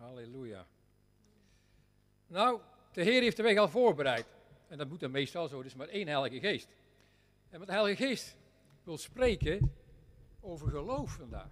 Halleluja. Nou, de Heer heeft de weg al voorbereid. En dat moet dan meestal zo, er is maar één Heilige Geest. En wat de Heilige Geest wil spreken over geloof vandaag.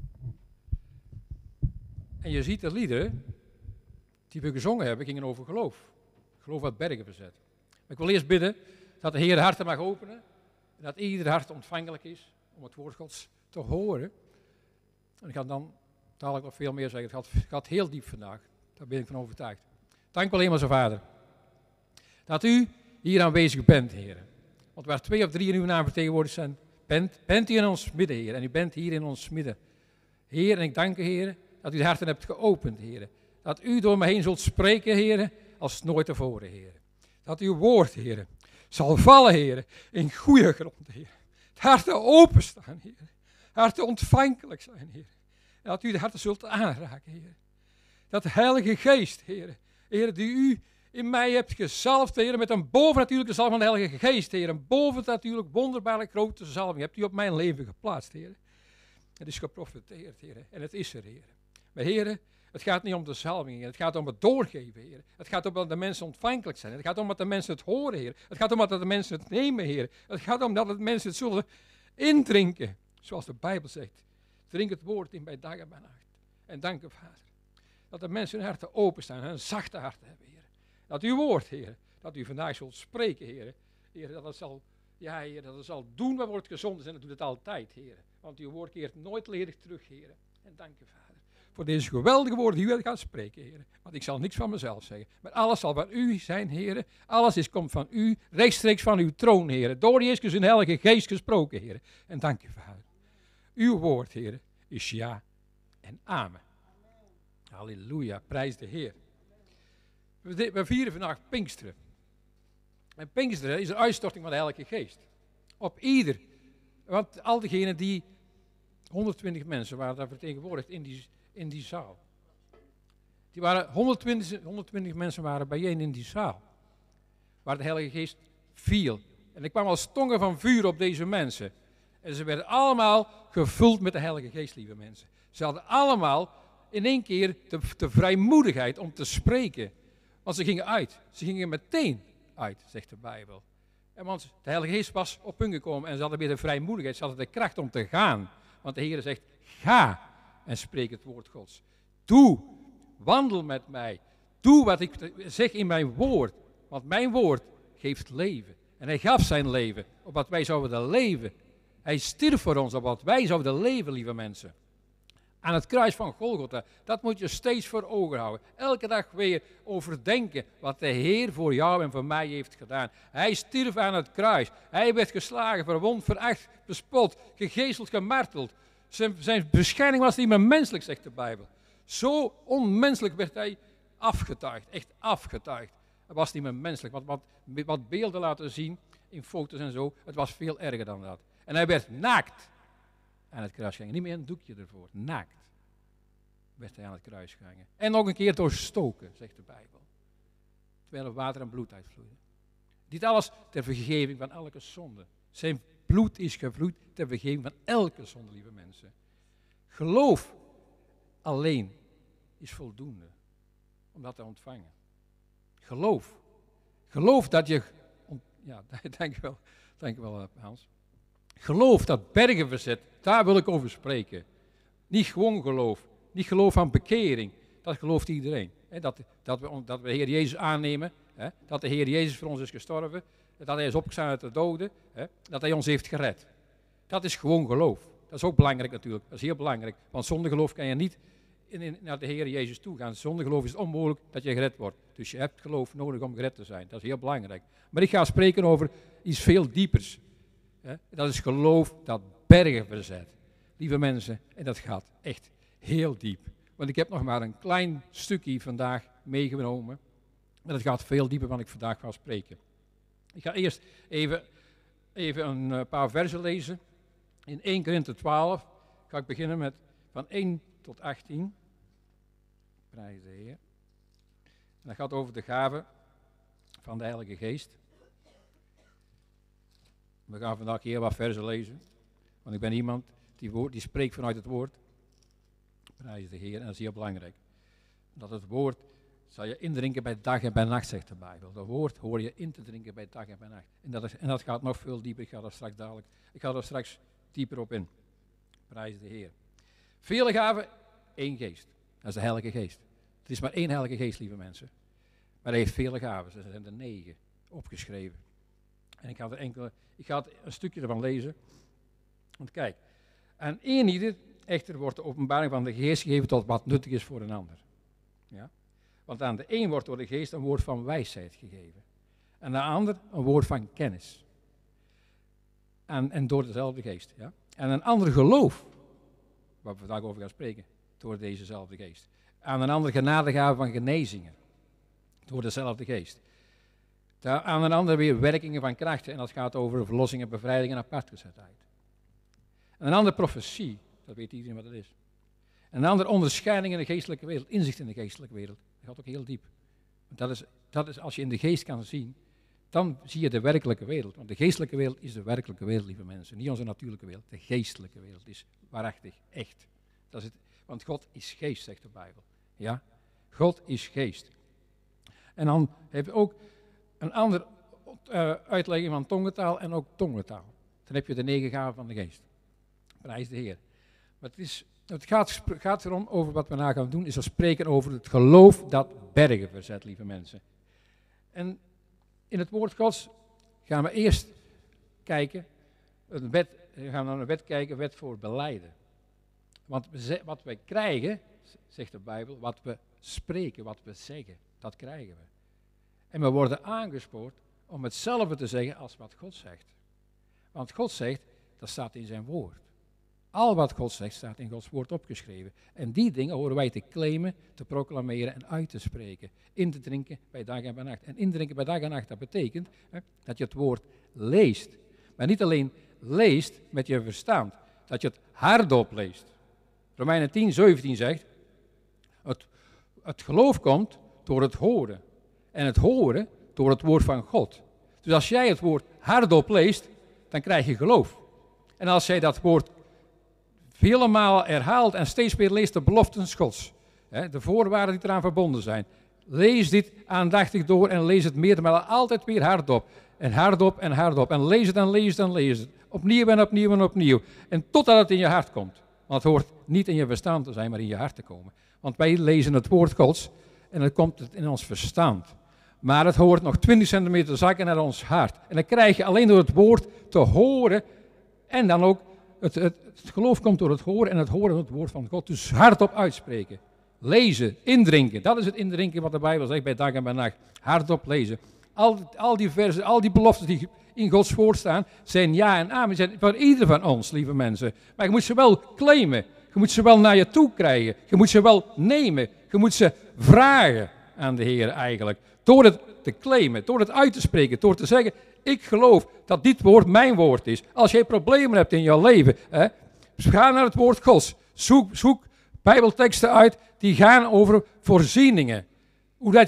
En je ziet de liederen die we gezongen hebben, gingen over geloof. Geloof wat bergen verzet. Maar ik wil eerst bidden dat de Heer de harten mag openen. En dat ieder hart ontvankelijk is om het woord Gods te horen. En ik ga dan dadelijk nog veel meer zeggen. Het gaat heel diep vandaag. Daar ben ik van overtuigd. Dank wel, Hemelse Vader. Dat u hier aanwezig bent, Heer. Want waar 2 of 3 in uw naam vertegenwoordigd zijn, bent u in ons midden, Heer. En u bent hier in ons midden. Heer, en ik dank u, Heer, dat u de harten hebt geopend, Heer. Dat u door me heen zult spreken, Heer, als nooit tevoren, Heer. Dat uw woord, Heer, zal vallen, Heer, in goede grond, Heer. Het harten openstaan, Heer. Harten ontvankelijk zijn, Heer. En dat u de harten zult aanraken, Heer. Dat de Heilige Geest, Heer, Heer, die u in mij hebt gezalfd, Heer, met een bovennatuurlijke zalving van de Heilige Geest, Heer. Een bovennatuurlijk wonderbaarlijk grote zalving hebt u op mijn leven geplaatst, Heer. Het is geprofeteerd, Heer. En het is er, Heer. Maar Heer, het gaat niet om de zalving, Heer. Het gaat om het doorgeven, Heer. Het gaat om dat de mensen ontvankelijk zijn. Het gaat om dat de mensen het horen, Heer. Het gaat om dat de mensen het nemen, Heer. Het gaat om dat de mensen het zullen indrinken. Zoals de Bijbel zegt. Drink het woord in bij dag en bij nacht. En dank u, Vader. Dat de mensen hun harten openstaan en een zachte hart hebben, Heer. Dat uw woord, Heer, dat u vandaag zult spreken, Heer. Heer, dat het zal, ja, Heer, dat het zal doen wat wordt gezond is en dat doet het altijd, Heer. Want uw woord keert nooit ledig terug, Heer. En dank u, Vader, voor deze geweldige woorden die u gaat spreken, Heer. Want ik zal niks van mezelf zeggen. Maar alles zal van u zijn, Heer. Alles komt van u, rechtstreeks van uw troon, Heer. Door Jezus in de Heilige Geest gesproken, Heer. En dank u, Vader. Uw woord, Heer, is ja en amen. Halleluja, prijs de Heer. We vieren vandaag Pinksteren. En Pinksteren is een uitstorting van de Heilige Geest. Op ieder. Want al diegenen die 120 mensen waren daar vertegenwoordigd in die zaal. Die waren 120 mensen waren bijeen in die zaal. Waar de Heilige Geest viel. En er kwam als tongen van vuur op deze mensen. En ze werden allemaal gevuld met de Heilige Geest, lieve mensen. Ze hadden allemaal in één keer de vrijmoedigheid om te spreken. Want ze gingen uit. Ze gingen meteen uit, zegt de Bijbel. En want de Heilige Geest was op hun gekomen en ze hadden weer de vrijmoedigheid. Ze hadden de kracht om te gaan. Want de Heer zegt, ga en spreek het woord Gods. Doe, wandel met mij. Doe wat ik zeg in mijn woord. Want mijn woord geeft leven. En hij gaf zijn leven, opdat wij zouden leven. Hij stierf voor ons, opdat wij zouden leven, lieve mensen. Aan het kruis van Golgotha, dat moet je steeds voor ogen houden. Elke dag weer overdenken wat de Heer voor jou en voor mij heeft gedaan. Hij stierf aan het kruis. Hij werd geslagen, verwond, veracht, bespot, gegezeld, gemarteld. Zijn beschijning was niet meer menselijk, zegt de Bijbel. Zo onmenselijk werd hij afgetuigd, echt afgetuigd. Het was niet meer menselijk, wat beelden laten zien in foto's en zo, het was veel erger dan dat. En hij werd naakt aan het kruis gehangen. Niet meer een doekje ervoor, naakt werd hij aan het kruis gehangen. En nog een keer doorstoken, zegt de Bijbel. Terwijl er water en bloed uitvloeide. Dit alles ter vergeving van elke zonde. Zijn bloed is gevloeid ter vergeving van elke zonde, lieve mensen. Geloof alleen is voldoende om dat te ontvangen. Geloof. Geloof dat je... Ja, dank je wel, Hans. Geloof dat bergen verzet, daar wil ik over spreken. Niet gewoon geloof. Niet geloof van bekering. Dat gelooft iedereen. Dat we de Heer Jezus aannemen. Dat de Heer Jezus voor ons is gestorven. Dat hij is opgestaan uit de doden. Dat hij ons heeft gered. Dat is gewoon geloof. Dat is ook belangrijk natuurlijk. Dat is heel belangrijk. Want zonder geloof kan je niet naar de Heer Jezus toe gaan. Zonder geloof is het onmogelijk dat je gered wordt. Dus je hebt geloof nodig om gered te zijn. Dat is heel belangrijk. Maar ik ga spreken over iets veel diepers. Dat is geloof dat bergen verzet. Lieve mensen, en dat gaat echt heel diep. Want ik heb nog maar een klein stukje vandaag meegenomen. Maar dat gaat veel dieper dan ik vandaag ga spreken. Ik ga eerst even een paar versen lezen. In 1 Korinthe 12 ga ik beginnen met van 1 tot 18. Prijs de Heer. En dat gaat over de gave van de Heilige Geest. We gaan vandaag heel wat versen lezen. Want ik ben iemand die spreekt vanuit het woord. Prijs de Heer, en dat is heel belangrijk. Dat het woord zal je indrinken bij dag en bij nacht, zegt de Bijbel. Dat woord hoor je in te drinken bij dag en bij nacht. En dat gaat nog veel dieper. Ik ga er straks dieper op in. Prijs de Heer. Vele gaven, één geest. Dat is de Heilige Geest. Het is maar één Heilige Geest, lieve mensen. Maar hij heeft vele gaven. Er zijn er 9 opgeschreven. En ik ga een stukje ervan lezen. Want kijk, aan één ieder echter wordt de openbaring van de Geest gegeven tot wat nuttig is voor een ander. Ja? Want aan de een wordt door de Geest een woord van wijsheid gegeven. En aan de ander een woord van kennis. En door dezelfde Geest. Ja? En een ander geloof, waar we vandaag over gaan spreken, door dezezelfde Geest. Aan een ander genadegave van genezingen, door dezelfde Geest. Aan een ander weer werkingen van krachten, en dat gaat over verlossing en bevrijding en apartgezetheid. En een ander profetie, dat weet iedereen wat het is. En een ander onderscheiding in de geestelijke wereld, inzicht in de geestelijke wereld. Dat gaat ook heel diep. Dat is als je in de geest kan zien, dan zie je de werkelijke wereld. Want de geestelijke wereld is de werkelijke wereld, lieve mensen. Niet onze natuurlijke wereld. De geestelijke wereld is waarachtig, echt. Dat is het. Want God is geest, zegt de Bijbel. Ja? God is geest. En dan heb je ook een andere uitlegging van tongentaal en ook tongentaal. Dan heb je de 9 gaven van de geest. Prijs de Heer. Maar het gaat erom, over wat we na gaan doen, is we spreken over het geloof dat bergen verzet, lieve mensen. En in het woord Gods gaan we eerst kijken, we gaan naar een wet kijken, wet voor belijden. Want wat wij krijgen, zegt de Bijbel, wat we spreken, wat we zeggen, dat krijgen we. En we worden aangespoord om hetzelfde te zeggen als wat God zegt. Want God zegt, dat staat in zijn woord. Al wat God zegt staat in Gods woord opgeschreven. En die dingen horen wij te claimen, te proclameren en uit te spreken. In te drinken bij dag en bij nacht. En indrinken bij dag en nacht, dat betekent dat je het woord leest. Maar niet alleen leest met je verstand, dat je het hardop leest. Romeinen 10:17 zegt, het geloof komt door het horen. En het horen door het woord van God. Dus als jij het woord hardop leest, dan krijg je geloof. En als jij dat woord vele malen herhaalt en steeds weer leest de beloften Gods, de voorwaarden die eraan verbonden zijn, lees dit aandachtig door en lees het meerdere malen altijd weer hardop. En hardop en hardop. En lees het en lees het en lees het. Opnieuw en opnieuw en opnieuw. En totdat het in je hart komt. Want het hoort niet in je verstand te zijn, maar in je hart te komen. Want wij lezen het woord Gods en dan komt het in ons verstand. Maar het hoort nog 20 centimeter zakken naar ons hart. En dan krijg je alleen door het woord te horen. En dan ook, het geloof komt door het horen en het horen door het woord van God. Dus hardop uitspreken. Lezen, indrinken. Dat is het indrinken wat de Bijbel zegt bij dag en bij nacht. Hardop lezen. Al die versen, al die beloften die in Gods woord staan, zijn ja en amen. Zijn voor ieder van ons, lieve mensen. Maar je moet ze wel claimen. Je moet ze wel naar je toe krijgen. Je moet ze wel nemen. Je moet ze vragen aan de Heer eigenlijk. Door het te claimen, door het uit te spreken, door te zeggen, ik geloof dat dit woord mijn woord is. Als jij problemen hebt in jouw leven, ga naar het woord Gods. Zoek Bijbelteksten uit die gaan over voorzieningen. Hoe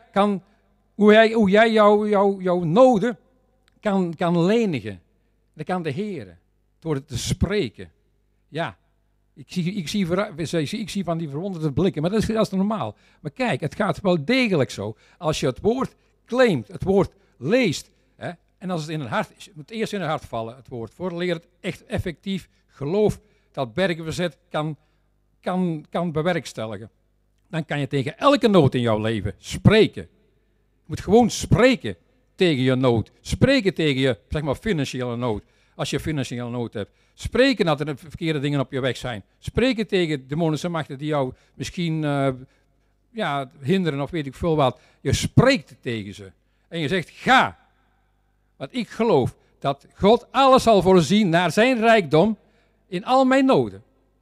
jij jouw noden kan lenigen. Dat kan de Heer. Door het te spreken. Ja, ik zie van die verwonderde blikken, maar dat is normaal. Maar kijk, het gaat wel degelijk zo. Als je het woord claimt, het woord leest, en als het in het hart is, het moet eerst in het hart vallen, het woord. Voordat het echt effectief geloof dat bergen verzet kan bewerkstelligen. Dan kan je tegen elke nood in jouw leven spreken. Je moet gewoon spreken tegen je nood. Spreken tegen je, zeg maar, financiële nood. Als je financiële nood hebt. Spreken dat er verkeerde dingen op je weg zijn. Spreken tegen demonische machten die jou misschien hinderen of weet ik veel wat. Je spreekt tegen ze. En je zegt, ga. Want ik geloof dat God alles zal voorzien naar zijn rijkdom in al mijn noden.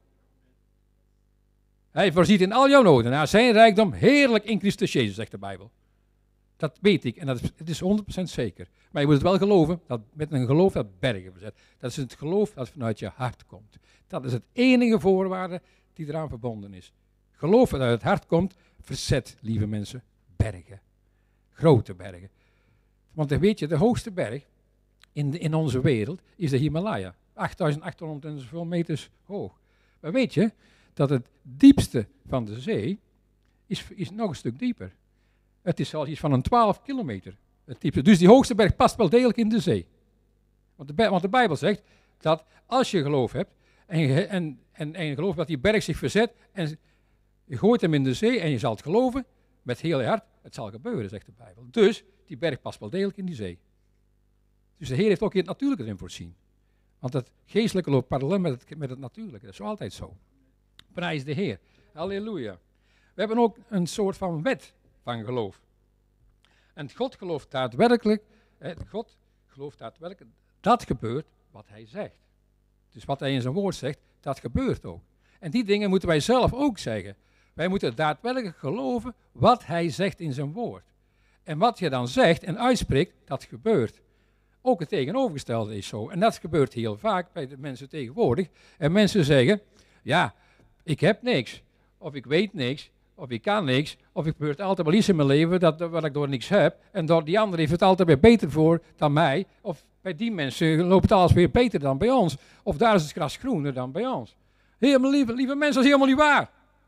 Hij voorziet in al jouw noden naar zijn rijkdom heerlijk in Christus Jezus, zegt de Bijbel. Dat weet ik en het is 100% zeker. Maar je moet het wel geloven, met een geloof dat bergen verzet. Dat is het geloof dat vanuit je hart komt. Dat is het enige voorwaarde die eraan verbonden is. Geloof dat uit het hart komt, verzet, lieve mensen, bergen. Grote bergen. Want weet je, de hoogste berg in onze wereld is de Himalaya. 8800 en zoveel meters hoog. Maar weet je dat het diepste van de zee is nog een stuk dieper. Het is zelfs iets van een 12 kilometer. Het diepste. Dus die hoogste berg past wel degelijk in de zee. Want de Bijbel zegt dat als je geloof hebt en je gelooft dat die berg zich verzet en je gooit hem in de zee en je zal het geloven met heel je hart, het zal gebeuren, zegt de Bijbel. Dus die berg past wel degelijk in die zee. Dus de Heer heeft ook in het natuurlijke erin voorzien. Want het geestelijke loopt parallel met het natuurlijke. Dat is altijd zo. Prijs de Heer. Halleluja. We hebben ook een soort van wet van geloof. En God gelooft daadwerkelijk, dat gebeurt wat hij zegt. Dus wat hij in zijn woord zegt, dat gebeurt ook. En die dingen moeten wij zelf ook zeggen. Wij moeten daadwerkelijk geloven wat hij zegt in zijn woord. En wat je dan zegt en uitspreekt, dat gebeurt. Ook het tegenovergestelde is zo. En dat gebeurt heel vaak bij de mensen tegenwoordig. En mensen zeggen, ja, ik heb niks. Of ik weet niks. Of ik kan niks. Of ik gebeurt altijd wel iets in mijn leven wat ik door niks heb. En door die ander heeft het altijd weer beter voor dan mij. Of bij die mensen loopt het alles weer beter dan bij ons. Of daar is het gras groener dan bij ons. Helemaal lieve mensen, dat is helemaal niet waar.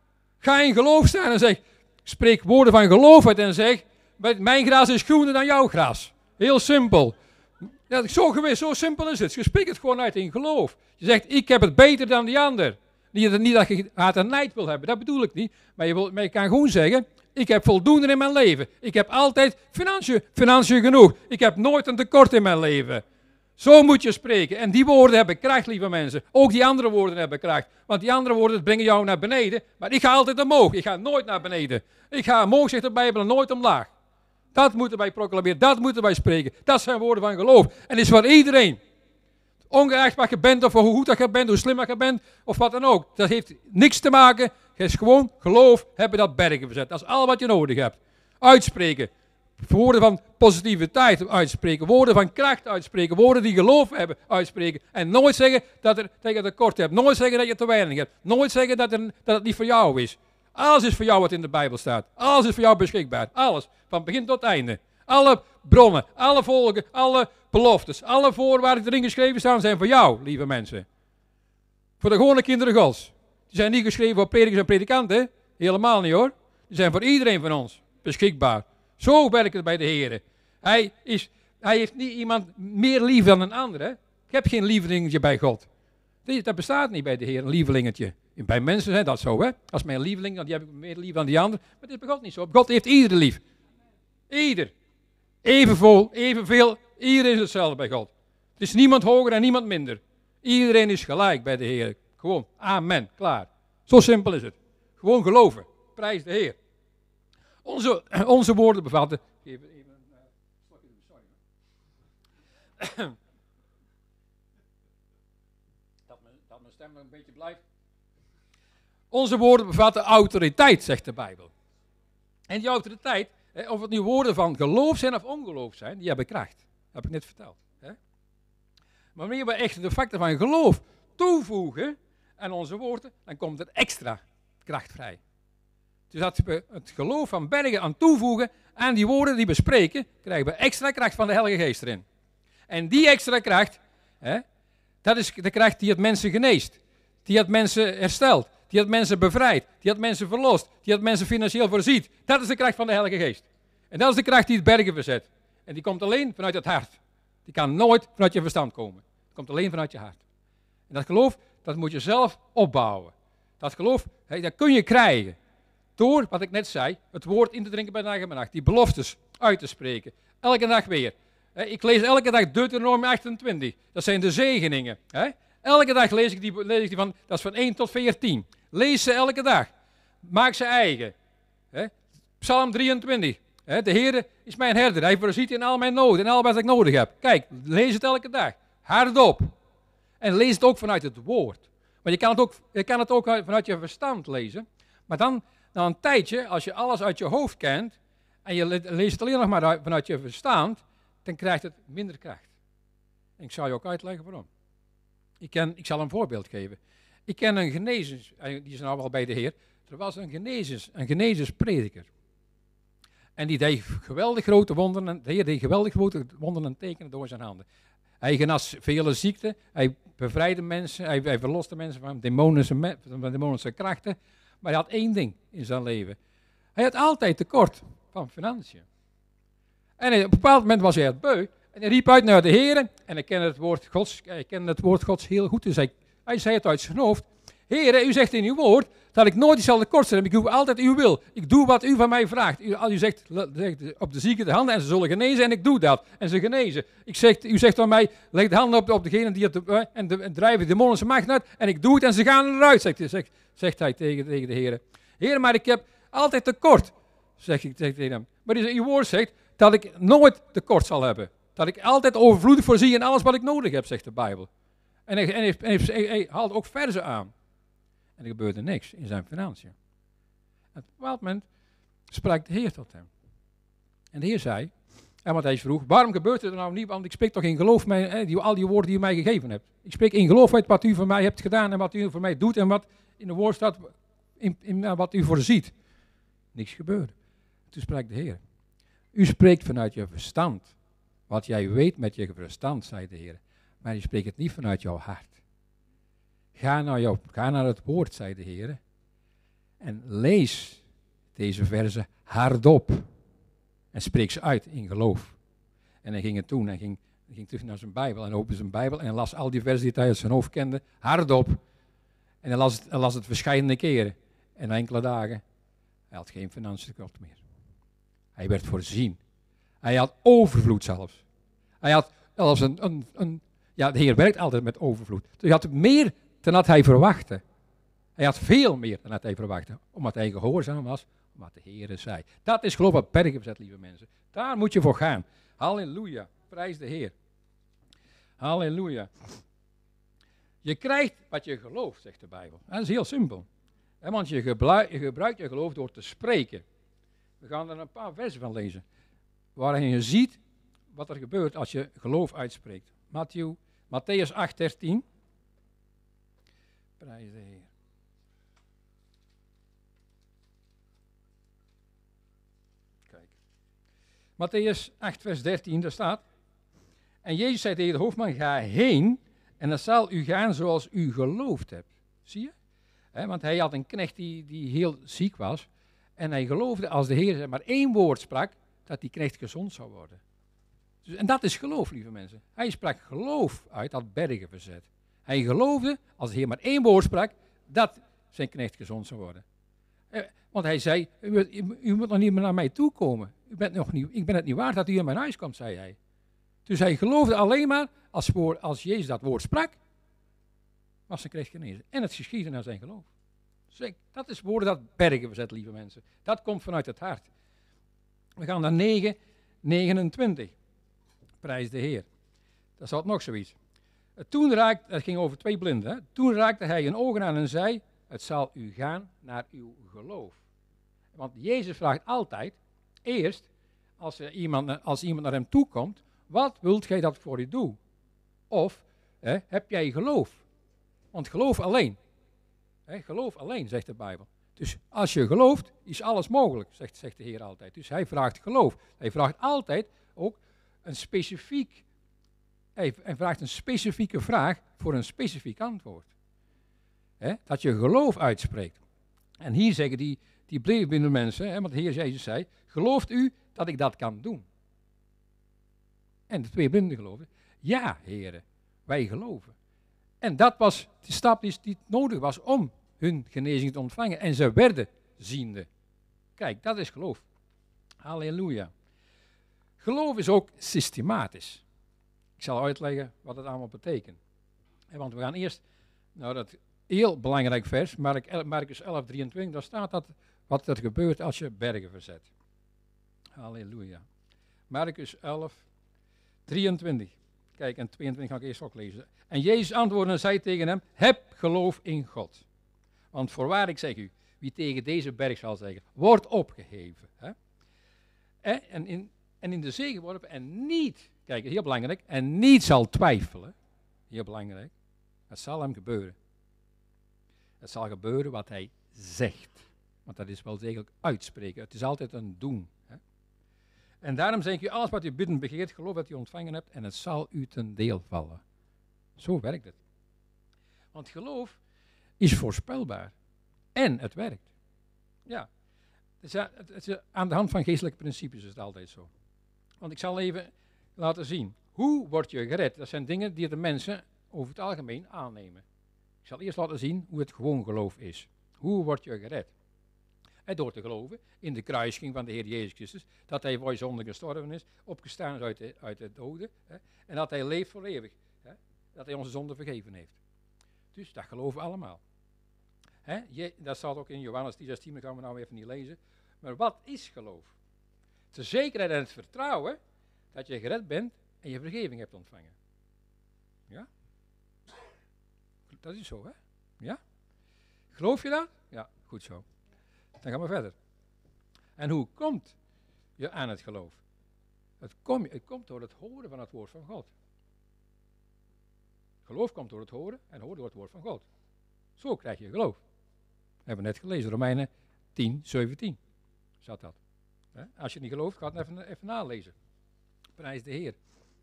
Ga in geloof staan en zeg, spreek woorden van geloof uit en zeg, mijn gras is groener dan jouw gras. Heel simpel. Ja, zo simpel is het. Je spreekt het gewoon uit in geloof. Je zegt, ik heb het beter dan die ander. Niet dat je haat en nijd wil hebben, dat bedoel ik niet. Maar je kan gewoon zeggen, ik heb voldoende in mijn leven. Ik heb altijd financiën genoeg. Ik heb nooit een tekort in mijn leven. Zo moet je spreken. En die woorden hebben kracht, lieve mensen. Ook die andere woorden hebben kracht. Want die andere woorden brengen jou naar beneden. Maar ik ga altijd omhoog. Ik ga nooit naar beneden. Ik ga omhoog, zegt de Bijbel, en nooit omlaag. Dat moeten wij proclameren. Dat moeten wij spreken. Dat zijn woorden van geloof. En is voor iedereen. Ongeacht wat je bent, of hoe goed dat je bent, hoe slim dat je bent, of wat dan ook. Dat heeft niks te maken. Het is gewoon geloof, hebben dat bergen verzet. Dat is al wat je nodig hebt. Uitspreken. Woorden van positiviteit uitspreken. Woorden van kracht uitspreken. Woorden die geloof hebben uitspreken. En nooit zeggen dat je tekort hebt. Nooit zeggen dat je te weinig hebt. Nooit zeggen dat het niet voor jou is. Alles is voor jou wat in de Bijbel staat. Alles is voor jou beschikbaar. Alles. Van begin tot einde. Alle bronnen, alle volken, alle beloftes, alle voorwaarden die erin geschreven staan, zijn voor jou, lieve mensen. Voor de gewone kinderen Gods. Die zijn niet geschreven voor predikers en predikanten. Helemaal niet hoor. Die zijn voor iedereen van ons beschikbaar. Zo werkt het bij de Heer. Hij heeft niet iemand meer lief dan een ander. Hè? Ik heb geen lievelingetje bij God. Dat bestaat niet bij de Heer, een lievelingetje. Bij mensen zijn dat zo. Hè? Als mijn lieveling, dan heb ik meer lief dan die ander. Maar dit is bij God niet zo. God heeft iedereen lief. Ieder. Evenveel. Iedereen is hetzelfde bij God. Er is niemand hoger en niemand minder. Iedereen is gelijk bij de Heer. Gewoon, amen, klaar. Zo simpel is het. Gewoon geloven. Prijs de Heer. Onze woorden bevatten... Even dat mijn stem nog een beetje blijft. Onze woorden bevatten autoriteit, zegt de Bijbel. En die autoriteit, of het nu woorden van geloof zijn of ongeloof zijn, die hebben kracht. Dat heb ik net verteld. Hè? Maar wanneer we echt de factor van geloof toevoegen aan onze woorden, dan komt er extra kracht vrij. Dus als we het geloof van bergen aan toevoegen aan die woorden die we spreken, krijgen we extra kracht van de Heilige Geest erin. En die extra kracht, dat is de kracht die het mensen geneest, die het mensen herstelt, die het mensen bevrijdt, die het mensen verlost, die het mensen financieel voorziet. Dat is de kracht van de Heilige Geest. En dat is de kracht die het bergen verzet. En die komt alleen vanuit het hart. Die kan nooit vanuit je verstand komen. Die komt alleen vanuit je hart. En dat geloof, dat moet je zelf opbouwen. Dat geloof, dat kun je krijgen. Door, wat ik net zei, het woord in te drinken bij dag en bij nacht. Die beloftes uit te spreken. Elke dag weer. Ik lees elke dag Deuteronomium 28. Dat zijn de zegeningen. Elke dag lees ik die van, dat is van 1 tot 14. Lees ze elke dag. Maak ze eigen. Psalm 23. De Heer is mijn herder. Hij voorziet in al mijn noden en al wat ik nodig heb. Kijk, lees het elke dag. Hardop. En lees het ook vanuit het woord. Want je kan het ook vanuit je verstand lezen. Maar dan, na een tijdje, als je alles uit je hoofd kent, en je leest het alleen nog maar vanuit je verstand, dan krijgt het minder kracht. En ik zal je ook uitleggen waarom. Ik zal een voorbeeld geven. Ik ken een genezers, die is nou wel bij de Heer. Er was een genezersprediker. En die deed geweldig grote wonderen. De Heer deed geweldig grote wonderen en tekenen door zijn handen. Hij genas vele ziekten. Hij bevrijdde mensen. Hij verloste mensen van demonische krachten. Maar hij had één ding in zijn leven. Hij had altijd tekort van financiën. En op een bepaald moment was hij het beu. En hij riep uit naar de Heer. En hij kende het woord Gods heel goed. Dus hij zei het uit zijn hoofd. Heer, u zegt in uw woord dat ik nooit zal tekort zijn. Ik doe altijd uw wil. Ik doe wat u van mij vraagt. U zegt op de zieken de handen en ze zullen genezen. En ik doe dat. En ze genezen. U zegt aan mij, leg de handen op degene die en drijven de demonen zijn macht uit. En ik doe het en ze gaan eruit, zegt hij tegen de Heer. Heer, maar ik heb altijd tekort, zeg ik tegen hem. Maar uw woord zegt dat ik nooit tekort zal hebben. Dat ik altijd overvloedig voorzie in alles wat ik nodig heb, zegt de Bijbel. En hij haalt ook verzen aan. En er gebeurde niks in zijn financiën. En op een bepaald moment sprak de Heer tot hem. En de Heer zei, want hij vroeg, waarom gebeurt het er nou niet? Want ik spreek toch in geloof, al die woorden die u mij gegeven hebt. Ik spreek in geloof uit wat u voor mij hebt gedaan en wat u voor mij doet en wat in de woord staat, in wat u voorziet. Niks gebeurde. Toen sprak de Heer. U spreekt vanuit je verstand. Wat jij weet met je verstand, zei de Heer. Maar je spreekt het niet vanuit jouw hart. Ga naar het woord, zei de Heer. En lees deze verzen hardop. En spreek ze uit in geloof. En hij ging het doen. Hij ging terug naar zijn Bijbel. En opende zijn Bijbel. En hij las al die versen die hij uit zijn hoofd kende hardop. En hij las het verschillende keren. En na enkele dagen, hij had geen financiën tekort meer. Hij werd voorzien. Hij had overvloed zelfs. Hij had zelfs de Heer werkt altijd met overvloed. Dus hij had meer dan dat hij verwachtte. Hij had veel meer dan dat hij verwachtte. Omdat hij gehoorzaam was, omdat de Heer zei. Dat is geloof op bergen bezet, lieve mensen. Daar moet je voor gaan. Halleluja. Prijs de Heer. Halleluja. Je krijgt wat je gelooft, zegt de Bijbel. Dat is heel simpel. Want je gebruikt je geloof door te spreken. We gaan er een paar versen van lezen. Waarin je ziet wat er gebeurt als je geloof uitspreekt. Matthäus 8:13. Prijs de Heer. Kijk. Matthäus 8 vers 13, daar staat. En Jezus zei tegen de hoofdman, ga heen en dan zal u gaan zoals u geloofd hebt. Zie je? Want hij had een knecht die heel ziek was. En hij geloofde als de Heer maar één woord sprak, dat die knecht gezond zou worden. Dus, en dat is geloof, lieve mensen. Hij sprak geloof uit dat bergen verzet. Hij geloofde, als de Heer maar één woord sprak, dat zijn knecht gezond zou worden. Want hij zei, u moet nog niet meer naar mij toe komen. Ik ben het niet waard dat u in mijn huis komt, zei hij. Dus hij geloofde alleen maar, als Jezus dat woord sprak, was zijn knecht genezen. En het geschiedde naar zijn geloof. Dus dat is woorden dat bergen verzet, lieve mensen. Dat komt vanuit het hart. We gaan naar 9:29. Prijs de Heer. Dat staat nog zoiets. Het ging over 2 blinden. Hè? Toen raakte hij hun ogen aan en zei, het zal u gaan naar uw geloof. Want Jezus vraagt altijd, eerst, als iemand naar hem toe komt, wat wilt gij dat ik voor u doe? Of, heb jij geloof? Want geloof alleen. Geloof alleen, zegt de Bijbel. Dus als je gelooft, is alles mogelijk, zegt de Heer altijd. Dus hij vraagt geloof. Hij vraagt altijd ook hij vraagt een specifieke vraag voor een specifiek antwoord. Dat je geloof uitspreekt. En hier zeggen die blinde mensen, want de Heer Jezus zei, gelooft u dat ik dat kan doen? En de 2 blinden geloofden, ja, Heere, wij geloven. En dat was de stap die nodig was om hun genezing te ontvangen. En ze werden ziende. Kijk, dat is geloof. Halleluja. Geloof is ook systematisch. Ik zal uitleggen wat het allemaal betekent. Want we gaan eerst naar dat heel belangrijk vers, Markus 11:23. Daar staat dat wat er gebeurt als je bergen verzet. Halleluja. Markus 11:23. Kijk, en 22 ga ik eerst ook lezen. En Jezus antwoordde en zei tegen hem, heb geloof in God. Want voorwaar ik zeg u, wie tegen deze berg zal zeggen, wordt opgeheven. En in de zee geworpen en niet, kijk, heel belangrijk, en niet zal twijfelen. Heel belangrijk. Het zal hem gebeuren. Het zal gebeuren wat hij zegt. Want dat is wel degelijk uitspreken. Het is altijd een doen. En daarom zeg je, alles wat u bidden begeert, geloof dat u ontvangen hebt en het zal u ten deel vallen. Zo werkt het. Want geloof is voorspelbaar. En het werkt. Ja. Aan de hand van geestelijke principes is het altijd zo. Want ik zal even laten zien. Hoe word je gered? Dat zijn dingen die de mensen over het algemeen aannemen. Ik zal eerst laten zien hoe het gewoon geloof is. Hoe word je gered? En door te geloven in de kruisiging van de Heer Jezus Christus, dat hij voor je zonde gestorven is, opgestaan is uit de doden, en dat hij leeft voor eeuwig. Dat hij onze zonde vergeven heeft. Dus dat geloven we allemaal. Dat staat ook in Johannes 10:16, dat gaan we nou even niet lezen. Maar wat is geloof? De zekerheid en het vertrouwen dat je gered bent en je vergeving hebt ontvangen. Ja? Dat is zo, hè? Ja? Geloof je dat? Ja, goed zo. Dan gaan we verder. En hoe komt je aan het geloof? Het komt door het horen van het woord van God. Geloof komt door het horen en horen door het woord van God. Zo krijg je geloof. Hebben we net gelezen, Romeinen 10:17 staat dat. Als je niet gelooft, ga het even nalezen. Prijs de Heer.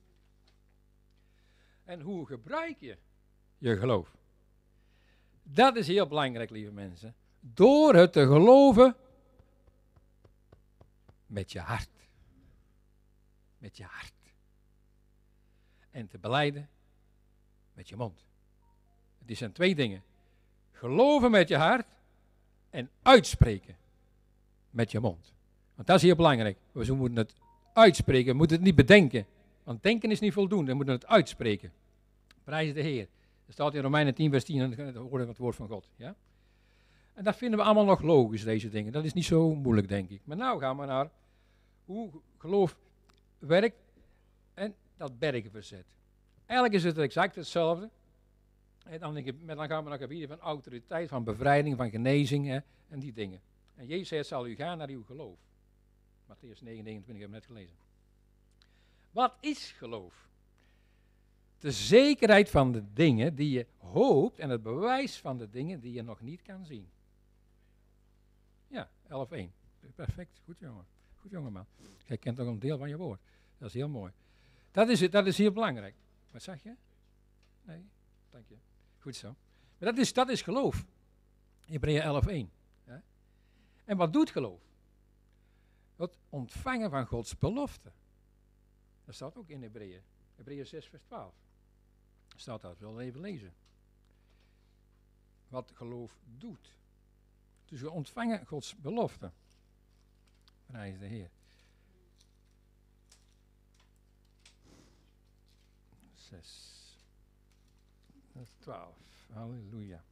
En hoe gebruik je je geloof? Dat is heel belangrijk, lieve mensen. Door het te geloven met je hart. Met je hart. En te belijden met je mond. Het zijn twee dingen. Geloven met je hart en uitspreken met je mond. Want dat is heel belangrijk. We moeten het uitspreken, we moeten het niet bedenken. Want denken is niet voldoende, we moeten het uitspreken. Prijs de Heer. Dat staat in Romeinen 10:10, en het horen van het woord van God. Ja? En dat vinden we allemaal nog logisch, deze dingen. Dat is niet zo moeilijk, denk ik. Maar nou gaan we naar hoe geloof werkt en dat bergenverzet. Eigenlijk is het exact hetzelfde. En dan gaan we naar gebieden van autoriteit, van bevrijding, van genezing en die dingen. En Jezus zei, het zal u gaan naar uw geloof. Mattheüs 9:29 hebben we net gelezen. Wat is geloof? De zekerheid van de dingen die je hoopt en het bewijs van de dingen die je nog niet kan zien. Ja, 11:1. Perfect, goed jongen. Goed jongeman. Jij kent toch een deel van je woord. Dat is heel mooi. Dat is heel belangrijk. Wat zeg je? Nee, dank je. Goed zo. Maar dat is geloof. Hebreeën 11:1. Ja? En wat doet geloof? Het ontvangen van Gods belofte. Dat staat ook in Hebreeën. Hebreeën 6:12. Staat dat, wel even lezen. Wat geloof doet. Dus we ontvangen Gods belofte. Prijs de Heer. 6:12. Halleluja.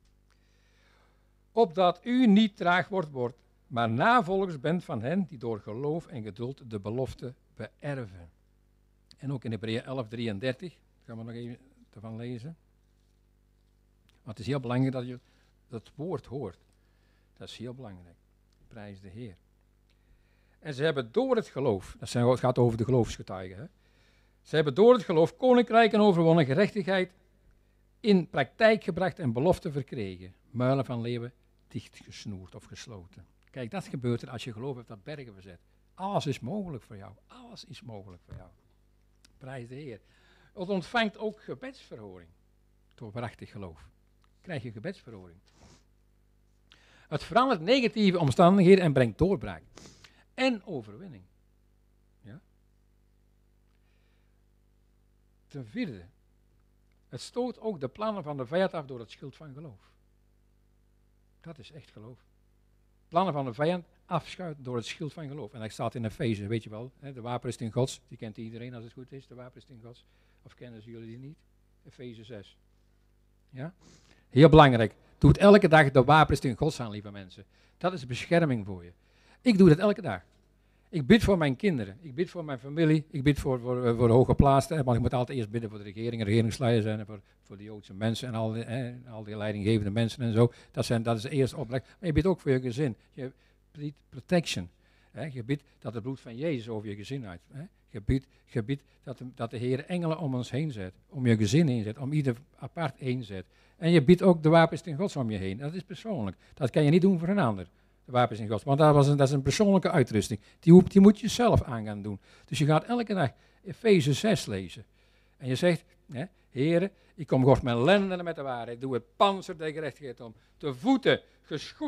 Opdat u niet traag wordt, maar navolgers bent van hen die door geloof en geduld de belofte beërven. En ook in Hebreeën 11:33, gaan we nog even ervan lezen. Want het is heel belangrijk dat je dat woord hoort. Dat is heel belangrijk. Prijs de Heer. En ze hebben door het geloof, het gaat over de geloofsgetuigen, hè. Ze hebben door het geloof koninkrijken overwonnen, gerechtigheid in praktijk gebracht en belofte verkregen. Muilen van leeuwen dichtgesnoerd of gesloten. Kijk, dat gebeurt er als je geloof hebt dat bergen verzet. Alles is mogelijk voor jou. Alles is mogelijk voor jou. Prijs de Heer. Het ontvangt ook gebedsverhoring. Door waarachtig geloof. Krijg je gebedsverhoring. Het verandert negatieve omstandigheden en brengt doorbraak. En overwinning. Ja? Ten vierde. Het stoot ook de plannen van de vijand af door het schild van geloof. Dat is echt geloof. Plannen van de vijand afschuiven door het schild van geloof. En dat staat in Efeze, weet je wel. Hè, de wapenrusting Gods, die kent iedereen als het goed is, de wapenrusting Gods. Of kennen jullie die niet? Efeze 6. Ja? Heel belangrijk. Doe het elke dag de wapenrusting Gods aan, lieve mensen. Dat is bescherming voor je. Ik doe dat elke dag. Ik bid voor mijn kinderen, ik bid voor mijn familie, ik bid voor de hooggeplaatsten, want ik moet altijd eerst bidden voor de regering, regeringsleiders en voor de Joodse mensen en al die leidinggevende mensen en zo. Dat is de eerste opdracht. Maar je bidt ook voor je gezin. Je bidt protection. Je bidt dat het bloed van Jezus over je gezin uit. Je bidt dat de Heer engelen om ons heen zet, om je gezin heen zet, om ieder apart heen zet. En je bidt ook de wapens in Gods om je heen. Dat is persoonlijk. Dat kan je niet doen voor een ander. De wapens in Gods. Want dat is een persoonlijke uitrusting. Die moet je zelf aan gaan doen. Dus je gaat elke dag Efeze 6 lezen. En je zegt, Heere, ik kom God met lenden en met de waarheid. Doe het panzer der gerechtigheid om. De voeten geschoeid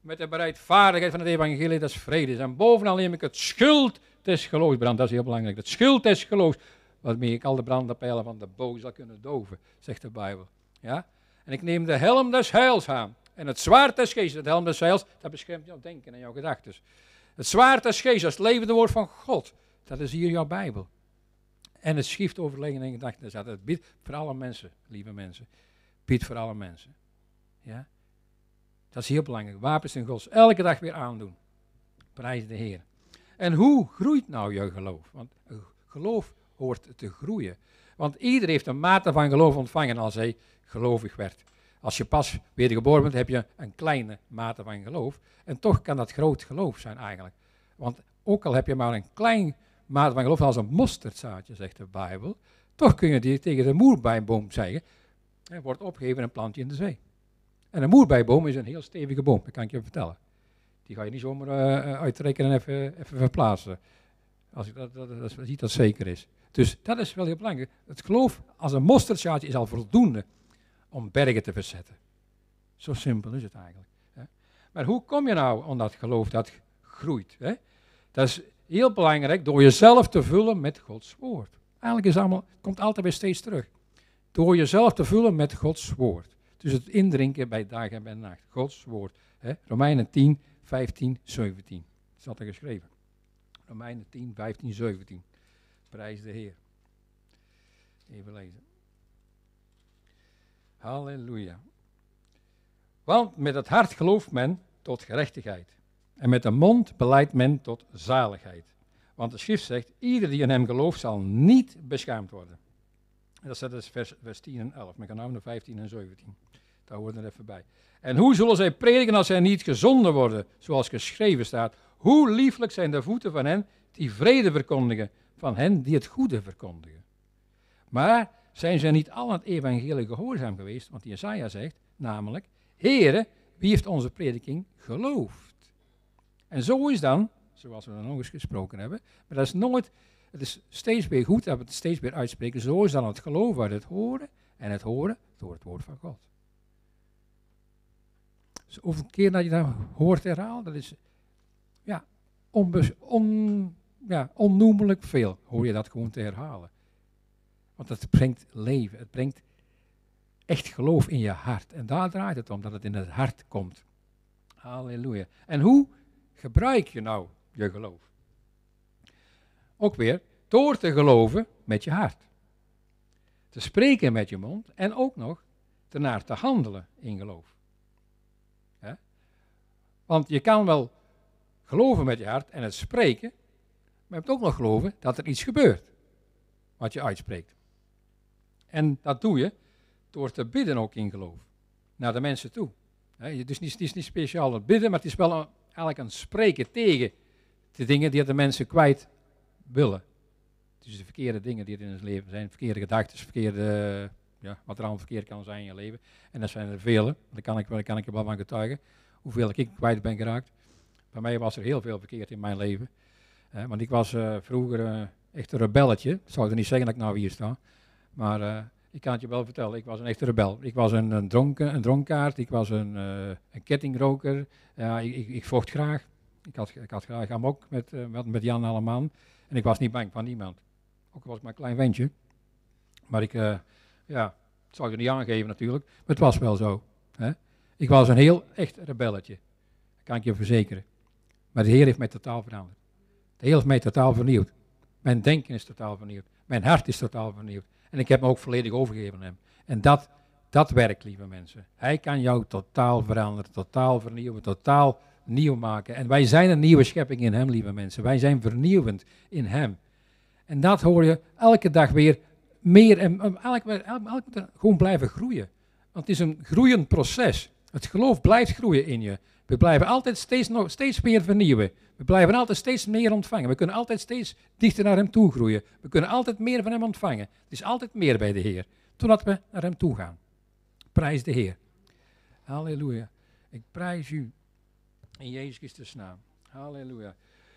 met de bereidvaardigheid van het evangelie des vredes. En bovenal neem ik het schild des geloofs, brand, dat is heel belangrijk. Het schild des geloofs, waarmee ik al de brandpijlen van de boos zal kunnen doven, zegt de Bijbel. Ja? En ik neem de helm des heils aan. En het zwaard des geestes, het helm des heils, dat beschermt jouw denken en jouw gedachten. Het zwaard des geestes, dat is het levende woord van God. Dat is hier jouw Bijbel. En het schrift overleggen en gedachten. Het biedt voor alle mensen, lieve mensen. Biedt voor alle mensen. Ja? Dat is heel belangrijk. Wapens in Gods. Elke dag weer aandoen. Prijs de Heer. En hoe groeit nou jouw geloof? Want geloof hoort te groeien. Want ieder heeft een mate van geloof ontvangen als hij gelovig werd. Als je pas wedergeboren bent, heb je een kleine mate van geloof. En toch kan dat groot geloof zijn eigenlijk. Want ook al heb je maar een klein mate van geloof, als een mosterdzaadje, zegt de Bijbel, toch kun je die tegen de moerbijboom zeggen, er wordt opgeheven een plantje in de zee. En een moerbijboom is een heel stevige boom, dat kan ik je vertellen. Die ga je niet zomaar uittrekken en even verplaatsen. Als ik dat zeker is. Dus dat is wel heel belangrijk. Het geloof als een mosterdzaadje is al voldoende om bergen te verzetten. Zo simpel is het eigenlijk. Hè. Maar hoe kom je nou aan dat geloof dat groeit? Hè? Dat is heel belangrijk door jezelf te vullen met Gods woord. Eigenlijk is het allemaal, het komt altijd weer steeds terug. Door jezelf te vullen met Gods woord. Dus het indrinken bij dag en bij nacht. Gods woord. Hè? Romeinen 10, 15, 17. Dat staat er geschreven. Romeinen 10, 15, 17. Prijs de Heer. Even lezen. Halleluja. Want met het hart gelooft men tot gerechtigheid. En met de mond belijdt men tot zaligheid. Want de schrift zegt, ieder die in hem gelooft zal niet beschaamd worden. En dat staat dus vers 10 en 11. Maar ik ga nou naar 15 en 17. Daar hoort er even bij. En hoe zullen zij prediken als zij niet gezonden worden, zoals geschreven staat? Hoe lieflijk zijn de voeten van hen die vrede verkondigen, van hen die het goede verkondigen. Maar zijn zij niet al aan het evangelie gehoorzaam geweest? Want Jesaja zegt namelijk, Heere, wie heeft onze prediking geloofd? En zo is dan, zoals we dan nog eens gesproken hebben, maar dat is nooit, het is steeds weer goed dat we het steeds weer uitspreken, zo is dan het geloof uit het horen en het horen door het woord van God. Dus hoeveel keer dat je dat hoort herhalen, dat is onnoemelijk veel, hoor je dat gewoon te herhalen. Want het brengt leven, het brengt echt geloof in je hart. En daar draait het om, dat het in het hart komt. Halleluja. En hoe gebruik je nou je geloof? Ook weer, door te geloven met je hart. Te spreken met je mond en ook nog ernaar te handelen in geloof. Ja? Want je kan wel geloven met je hart en het spreken, maar je hebt ook nog geloven dat er iets gebeurt wat je uitspreekt. En dat doe je door te bidden ook in geloof, naar de mensen toe. Het is niet speciaal het bidden, maar het is wel eigenlijk een spreken tegen de dingen die de mensen kwijt willen. Dus de verkeerde dingen die er in het leven zijn, verkeerde gedachten, verkeerde, wat er allemaal verkeerd kan zijn in je leven. En dat zijn er vele, daar kan ik er wel van getuigen, hoeveel ik kwijt ben geraakt. Bij mij was er heel veel verkeerd in mijn leven. Want ik was vroeger echt een rebelletje. Ik zou er niet zeggen dat ik nou hier sta. Maar ik kan het je wel vertellen, ik was een echte rebel. Ik was een dronkaard, ik was een kettingroker. Ik vocht graag. Ik had graag amok met Jan Alleman. En ik was niet bang van niemand. Ook al was ik maar een klein ventje. Maar ik zou het niet aangeven natuurlijk. Maar het was wel zo. Hè? Ik was een heel echt rebelletje. Dat kan ik je verzekeren. Maar de Heer heeft mij totaal veranderd. De Heer heeft mij totaal vernieuwd. Mijn denken is totaal vernieuwd. Mijn hart is totaal vernieuwd. En ik heb me ook volledig overgegeven aan hem. En dat werkt, lieve mensen. Hij kan jou totaal veranderen, totaal vernieuwen, totaal nieuw maken. En wij zijn een nieuwe schepping in hem, lieve mensen. Wij zijn vernieuwend in hem. En dat hoor je elke dag weer meer en elke dag gewoon blijven groeien. Want het is een groeiend proces. Het geloof blijft groeien in je. We blijven altijd steeds meer vernieuwen. We blijven altijd steeds meer ontvangen. We kunnen altijd steeds dichter naar hem toe groeien. We kunnen altijd meer van hem ontvangen. Het is altijd meer bij de Heer. Totdat we naar hem toe gaan. Prijs de Heer. Halleluja. Ik prijs u in Jezus Christus naam. Halleluja.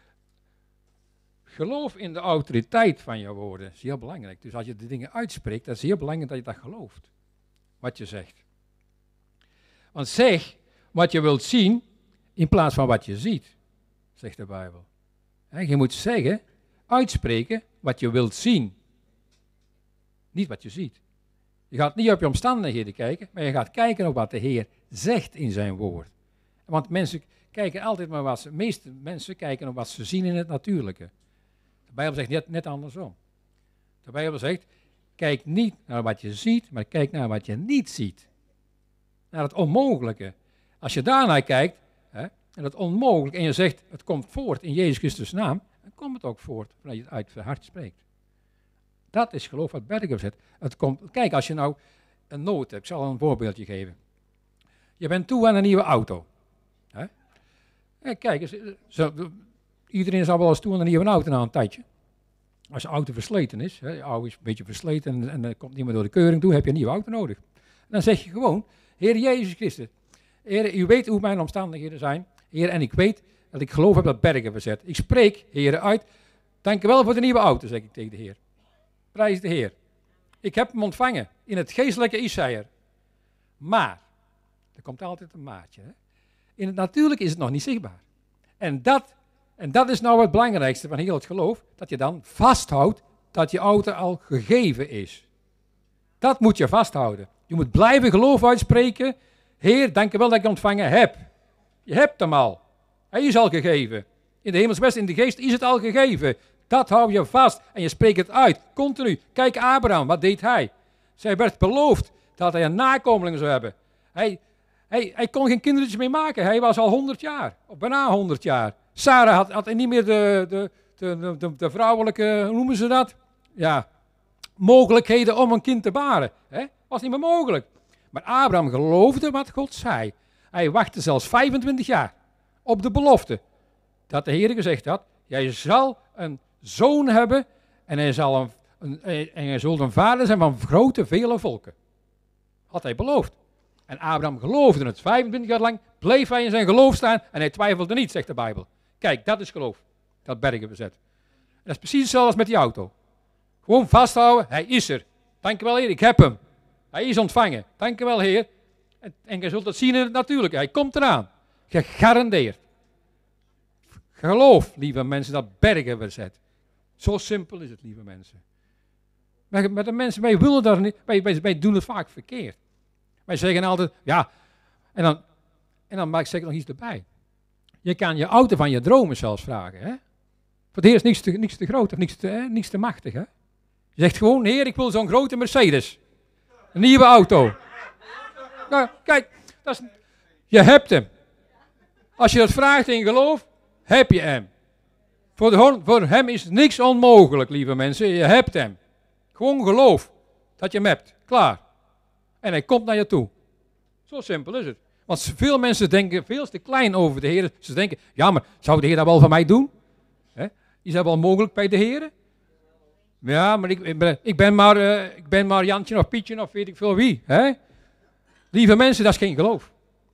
Geloof in de autoriteit van jouw woorden. Dat is heel belangrijk. Dus als je de dingen uitspreekt, dat is heel belangrijk dat je dat gelooft. Wat je zegt. Want zeg wat je wilt zien in plaats van wat je ziet, zegt de Bijbel. Je moet zeggen, uitspreken wat je wilt zien. Niet wat je ziet. Je gaat niet op je omstandigheden kijken, maar je gaat kijken op wat de Heer zegt in zijn woord. Want mensen kijken altijd maar wat de meeste mensen kijken op wat ze zien in het natuurlijke. De Bijbel zegt net andersom. De Bijbel zegt, kijk niet naar wat je ziet, maar kijk naar wat je niet ziet. Naar het onmogelijke. Als je daarnaar kijkt, en het onmogelijk, en je zegt, het komt voort in Jezus Christus' naam, dan komt het ook voort, wanneer je het uit het hart spreekt. Dat is geloof wat Berger zegt. Kijk, als je nou een nood hebt, ik zal een voorbeeldje geven. Je bent toe aan een nieuwe auto. Kijk, iedereen is al wel eens toe aan een nieuwe auto na een tijdje. Als je auto versleten is, je auto is een beetje versleten en komt niet meer door de keuring toe, heb je een nieuwe auto nodig. En dan zeg je gewoon, Heer Jezus Christus, Heer, u weet hoe mijn omstandigheden zijn. Heer, en ik weet dat ik geloof heb dat bergen verzet. Ik spreek, Heer, uit. Dank u wel voor de nieuwe auto, zeg ik tegen de Heer. Prijs de Heer. Ik heb hem ontvangen in het geestelijke Isaiah. Maar, er komt altijd een maatje. Hè? In het natuurlijke is het nog niet zichtbaar. En dat is nou het belangrijkste van heel het geloof. Dat je dan vasthoudt dat je auto al gegeven is. Dat moet je vasthouden. Je moet blijven geloof uitspreken. Heer, dank u wel dat ik ontvangen heb. Je hebt hem al. Hij is al gegeven. In de hemelswest, in de geest is het al gegeven. Dat hou je vast en je spreekt het uit, continu. Kijk Abraham, wat deed hij? Zij werd beloofd dat hij een nakomeling zou hebben. Hij kon geen kindertjes meer maken. Hij was al 100 jaar, of bijna 100 jaar. Sarah had niet meer de vrouwelijke, hoe noemen ze dat? Ja, mogelijkheden om een kind te baren. Was niet meer mogelijk. Maar Abraham geloofde wat God zei. Hij wachtte zelfs 25 jaar op de belofte. Dat de Heer gezegd had, jij zal een zoon hebben en hij zult een vader zijn van grote, vele volken. Had hij beloofd. En Abraham geloofde het. 25 jaar lang bleef hij in zijn geloof staan en hij twijfelde niet, zegt de Bijbel. Kijk, dat is geloof. Dat bergen bezet. En dat is precies hetzelfde als met die auto. Gewoon vasthouden, hij is er. Dank u wel, Heer, ik heb hem. Hij is ontvangen. Dank u wel, Heer. En je zult het zien in het natuurlijke. Hij komt eraan. Gegarandeerd. Geloof, lieve mensen, dat bergen verzet. Zo simpel is het, lieve mensen. Maar de mensen, wij willen daar niet, wij doen het vaak verkeerd. Wij zeggen altijd, ja, en dan maak ik nog iets erbij. Je kan je auto van je dromen zelfs vragen. Hè? Voor de Heer is niks te groot of niks te machtig. Hè? Je zegt gewoon, Heer, ik wil zo'n grote Mercedes. Een nieuwe auto. Nou, kijk, je hebt hem. Als je dat vraagt in geloof, heb je hem. Voor hem is niks onmogelijk, lieve mensen. Je hebt hem. Gewoon geloof dat je hem hebt. Klaar. En hij komt naar je toe. Zo simpel is het. Want veel mensen denken veel te klein over de Heer. Ze denken, ja, maar zou de Heer dat wel voor mij doen? Is dat wel mogelijk bij de Heer? Ja, maar ik ben maar Jantje of Pietje of weet ik veel wie. Hè? Lieve mensen, dat is geen geloof.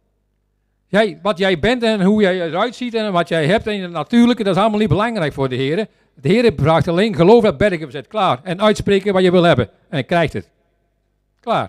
Wat jij bent en hoe jij eruit ziet en wat jij hebt en het natuurlijke, dat is allemaal niet belangrijk voor de Heer. De Heer vraagt alleen geloof dat bergen verzet. Klaar. En uitspreken wat je wil hebben. En hij krijgt het. Klaar.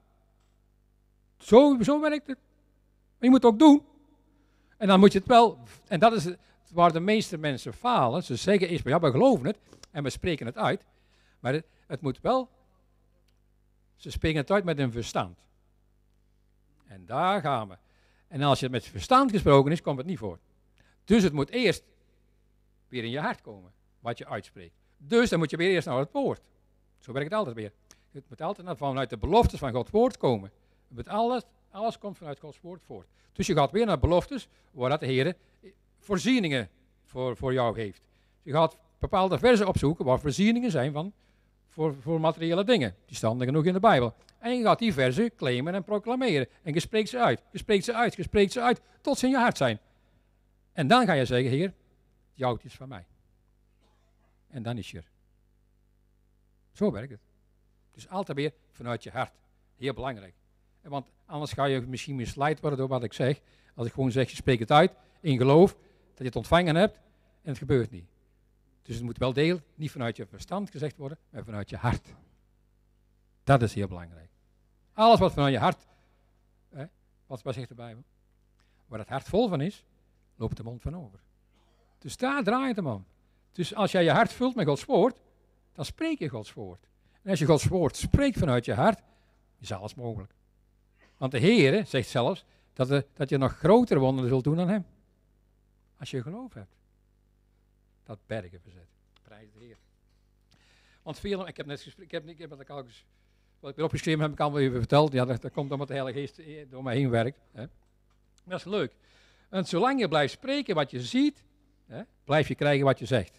Zo werkt het. Maar je moet het ook doen. En dan moet je het wel, en dat is waar de meeste mensen falen. Ze zeggen eerst, ja, we geloven het en we spreken het uit. Maar het moet wel, ze spreken het uit met een verstand. En daar gaan we. En als je het met verstand gesproken is, komt het niet voor. Dus het moet eerst weer in je hart komen, wat je uitspreekt. Dus dan moet je weer eerst naar het woord. Zo werkt het altijd weer. Het moet altijd vanuit de beloftes van Gods woord komen. Alles komt vanuit Gods woord voort. Dus je gaat weer naar beloftes, waar dat de Heer voorzieningen voor jou heeft. Je gaat bepaalde versen opzoeken waar voorzieningen zijn voor materiële dingen. Die staan er genoeg in de Bijbel. En je gaat die versen claimen en proclameren. En je spreekt ze uit, je spreekt ze uit, je spreekt ze uit, tot ze in je hart zijn. En dan ga je zeggen, Heer, jou is van mij. En dan is je er. Zo werkt het. Dus altijd weer vanuit je hart. Heel belangrijk. Want anders ga je misschien misleid worden door wat ik zeg. Als ik gewoon zeg, je spreekt het uit in geloof, dat je het ontvangen hebt en het gebeurt niet. Dus het moet wel niet vanuit je verstand gezegd worden, maar vanuit je hart. Dat is heel belangrijk. Alles wat vanuit je hart, wat zegt de Bijbel? Waar het hart vol van is, loopt de mond van over. Dus daar draait hem om. Dus als jij je hart vult met Gods woord, dan spreek je Gods woord. En als je Gods woord spreekt vanuit je hart, is alles mogelijk. Want de Heer zegt zelfs dat je nog grotere wonderen zult doen dan hem. Als je geloof hebt. Dat bergen verzet. Prijs de Heer. Want veel, ik heb net gesproken, ik heb wat ik erop geschreven heb, ik al even verteld. Ja, dat komt omdat de Heilige Geest door mij heen werkt. Hè. Dat is leuk. En zolang je blijft spreken wat je ziet, hè, blijf je krijgen wat je zegt.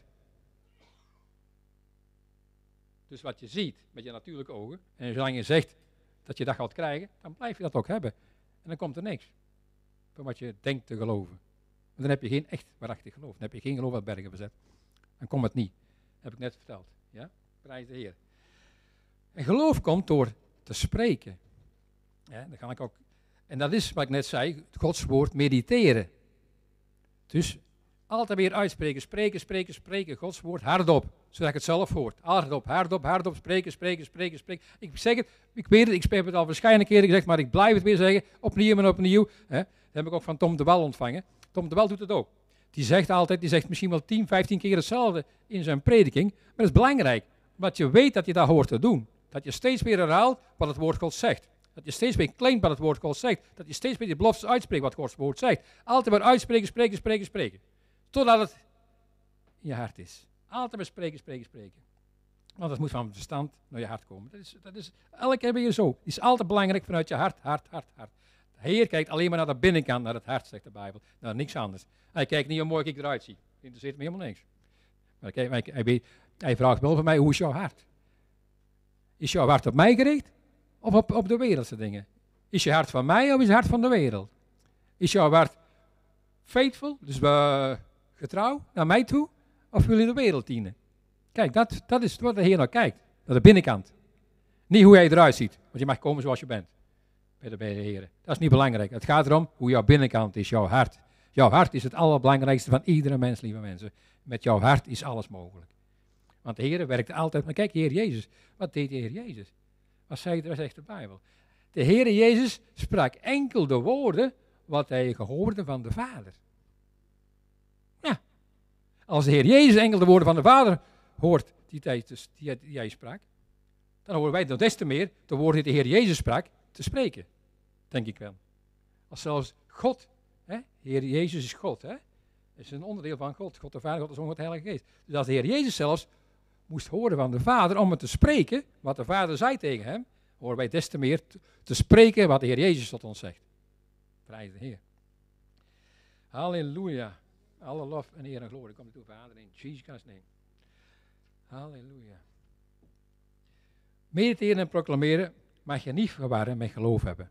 Dus wat je ziet met je natuurlijke ogen, en zolang je zegt dat je dat gaat krijgen, dan blijf je dat ook hebben. En dan komt er niks van wat je denkt te geloven. En dan heb je geen echt waarachtig geloof. Dan heb je geen geloof uit bergen verzet. Dan komt het niet. Dat heb ik net verteld. Ja? Prijs de Heer. En geloof komt door te spreken. Ja, dan ga ik ook. En dat is wat ik net zei, Gods woord mediteren. Dus altijd weer uitspreken, spreken, Gods woord hardop, zodat ik het zelf hoort. Hardop, spreken. Ik zeg het, ik weet het, ik heb het al verschillende keren gezegd, maar ik blijf het weer zeggen, opnieuw en opnieuw. Hè. Dat heb ik ook van Tom de Wel ontvangen. Tom de Wel doet het ook. Die zegt misschien wel 10, 15 keer hetzelfde in zijn prediking, maar dat is belangrijk, want je weet dat je dat hoort te doen. Dat je steeds weer herhaalt wat het woord God zegt. Dat je steeds weer claimt wat het woord God zegt. Dat je steeds weer die beloftes uitspreekt wat Gods woord zegt. Altijd weer uitspreken, spreken. Totdat het in je hart is. Altijd weer spreken. Want dat moet van het verstand naar je hart komen. Dat is elke keer weer zo. Het is altijd belangrijk vanuit je hart. De Heer kijkt alleen maar naar de binnenkant, naar het hart, zegt de Bijbel. Naar niks anders. Hij kijkt niet hoe mooi ik eruit zie. Dat interesseert me helemaal niks. Maar hij vraagt wel van mij, hoe is jouw hart? Is jouw hart op mij gericht? Of op de wereldse dingen? Is je hart van mij of is het hart van de wereld? Is jouw hart faithful, dus getrouw naar mij toe? Of wil je de wereld dienen? Kijk, dat is wat de Heer naar kijkt. Naar de binnenkant. Niet hoe jij eruit ziet. Want je mag komen zoals je bent. Bij de Heer. Dat is niet belangrijk. Het gaat erom hoe jouw binnenkant is, jouw hart. Jouw hart is het allerbelangrijkste van iedere mens, lieve mensen. Met jouw hart is alles mogelijk. Want de Heer werkt altijd. Maar kijk, de Heer Jezus. Wat deed de Heer Jezus? Wat zegt de Bijbel? De Heer Jezus sprak enkel de woorden wat hij gehoorde van de Vader. Ja. Als de Heer Jezus enkel de woorden van de Vader hoort die hij sprak, dan horen wij nog des te meer de woorden die de Heer Jezus sprak te spreken. Denk ik wel. Als zelfs God, hè, Heer Jezus is God, hè, is een onderdeel van God. God de Vader, God de Zoon, God de Heilige Geest. Dus als de Heer Jezus zelfs moest horen van de Vader om het te spreken, wat de Vader zei tegen hem, horen wij des te meer te spreken wat de Heer Jezus tot ons zegt. Prijs de Heer. Halleluja. Alle lof en eer en glorie komt toe, Vader, in Jesus' name. Halleluja. Mediteren en proclameren mag je niet verwarren met geloof hebben.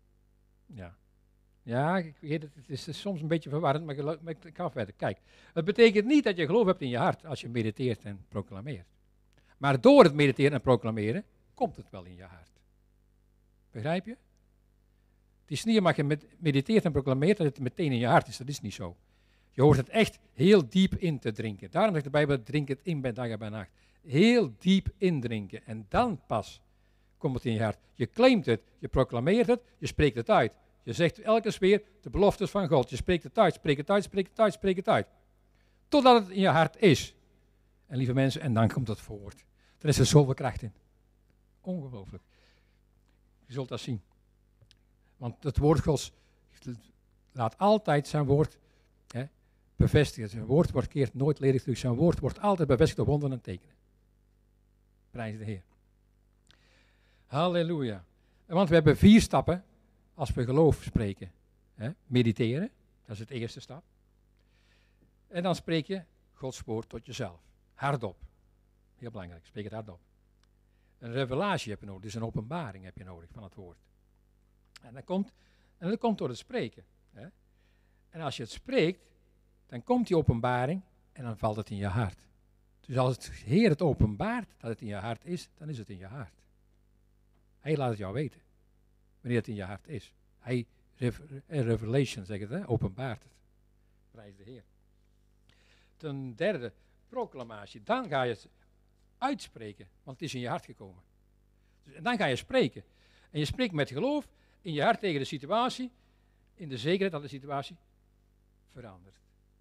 Ja, ik weet het is soms een beetje verwarrend, maar ik ga verder. Kijk, het betekent niet dat je geloof hebt in je hart als je mediteert en proclameert. Maar door het mediteren en proclameren komt het wel in je hart. Begrijp je? Het is niet omdat je mediteert en proclameert dat het meteen in je hart is. Dat is niet zo. Je hoort het echt heel diep in te drinken. Daarom zegt de Bijbel, drink het in bij dag en bij nacht. Heel diep indrinken. En dan pas komt het in je hart. Je claimt het, je proclameert het, je spreekt het uit. Je zegt elke weer de beloftes van God. Je spreekt het uit, spreek het uit. Totdat het in je hart is. En lieve mensen, en dan komt het voort. Er is er zoveel kracht in. Ongelooflijk. Je zult dat zien. Want het woord Gods laat altijd zijn woord bevestigen. Zijn woord keert nooit ledig terug. Zijn woord wordt altijd bevestigd door wonderen en tekenen. Prijs de Heer. Halleluja. Want we hebben 4 stappen als we geloof spreken. Mediteren, dat is het eerste stap. En dan spreek je Gods woord tot jezelf. Hardop. Heel belangrijk, spreek het hardop. Een revelatie heb je nodig, dus een openbaring heb je nodig van het woord. En dat komt door het spreken. En als je het spreekt, dan komt die openbaring en dan valt het in je hart. Dus als het Heer het openbaart dat het in je hart is, dan is het in je hart. Hij laat het jou weten, wanneer het in je hart is. Hij, revelation zeg het, openbaart het. Prijs de Heer. Ten derde, proclamatie. Dan ga je het uitspreken, want het is in je hart gekomen. Dus, en dan ga je spreken. En je spreekt met geloof in je hart tegen de situatie, in de zekerheid dat de situatie verandert.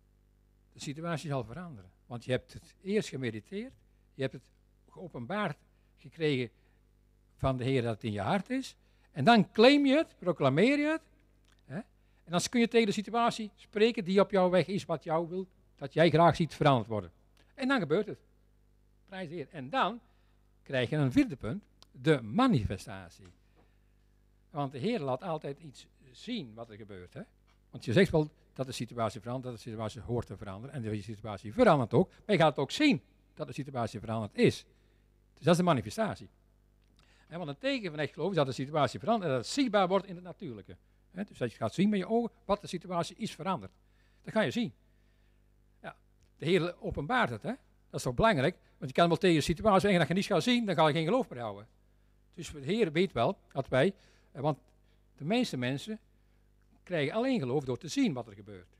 De situatie zal veranderen. Want je hebt het eerst gemediteerd, je hebt het geopenbaard gekregen van de Heer dat het in je hart is. En dan claim je het, proclameer je het. Hè? En dan kun je tegen de situatie spreken die op jouw weg is, wat jou wil, dat jij graag ziet veranderd worden. En dan gebeurt het. Prijs de Heer. En dan krijg je een vierde punt, de manifestatie. Want de Heer laat altijd iets zien wat er gebeurt. Hè? Want je zegt wel dat de situatie verandert, dat de situatie hoort te veranderen. En de situatie verandert ook. Maar je gaat ook zien dat de situatie veranderd is. Dus dat is de manifestatie. En want een teken van echt geloof is dat de situatie verandert en dat het zichtbaar wordt in het natuurlijke. Dus dat je gaat zien met je ogen wat de situatie is veranderd. Dat ga je zien. Ja, de Heer openbaart het. Hè? Dat is toch belangrijk? Want je kan wel tegen de situatie zeggen dat je niets gaat zien, dan ga je geen geloof meer houden. Dus de Heer weet wel dat wij, want de meeste mensen krijgen alleen geloof door te zien wat er gebeurt.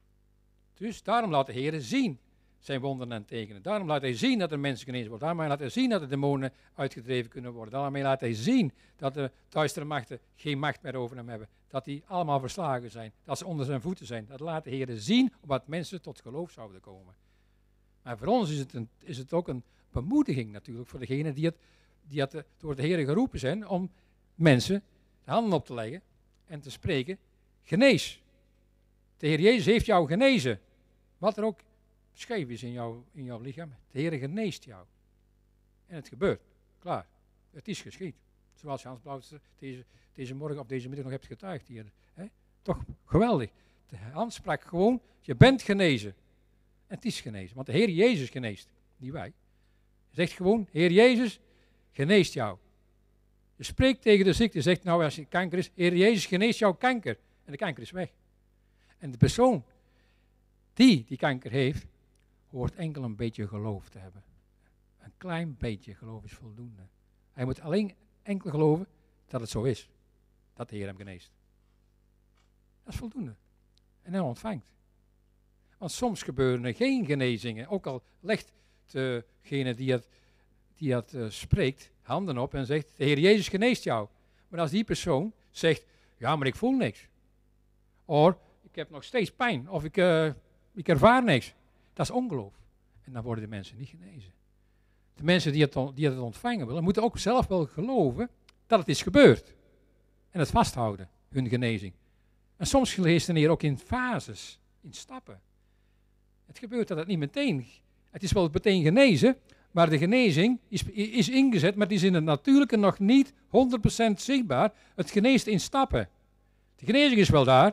Dus daarom laat de Heer zien zijn wonderen en tekenen. Daarom laat hij zien dat er mensen genezen worden. Daarom laat hij zien dat de demonen uitgedreven kunnen worden. Daarom laat hij zien dat de duistere machten geen macht meer over hem hebben. Dat die allemaal verslagen zijn. Dat ze onder zijn voeten zijn. Dat laat de Heer zien wat mensen tot geloof zouden komen. Maar voor ons is het ook een bemoediging natuurlijk voor degenen die door de Heer geroepen zijn om mensen de handen op te leggen en te spreken, genees. De Heer Jezus heeft jou genezen. Wat er ook scheef is in jouw lichaam. De Heer geneest jou. En het gebeurt. Klaar. Het is geschied. Zoals Hans Blauwster deze morgen of deze middag nog hebt getuigd hier. Hè? Toch geweldig. De Hans sprak gewoon, je bent genezen. En het is genezen. Want de Heer Jezus geneest. Niet wij. Hij zegt gewoon, Heer Jezus geneest jou. Je spreekt tegen de ziekte. Je zegt, nou als je kanker is, Heer Jezus geneest jouw kanker. En de kanker is weg. En de persoon die kanker heeft, hoort enkel een beetje geloof te hebben. Een klein beetje geloof is voldoende. Hij moet alleen enkel geloven dat het zo is. Dat de Heer hem geneest. Dat is voldoende. En hij ontvangt. Want soms gebeuren er geen genezingen. Ook al legt degene die het spreekt handen op en zegt, de Heer Jezus geneest jou. Maar als die persoon zegt, ja maar ik voel niks. Of ik heb nog steeds pijn. Of ik ervaar niks. Dat is ongeloof. En dan worden de mensen niet genezen. De mensen die het ontvangen willen, moeten ook zelf wel geloven dat het is gebeurd. En het vasthouden, hun genezing. En soms leest de Heer ook in fases, in stappen. Het gebeurt dat het niet meteen, het is wel meteen genezen, maar de genezing is ingezet, maar het is in het natuurlijke nog niet 100% zichtbaar. Het geneest in stappen. De genezing is wel daar,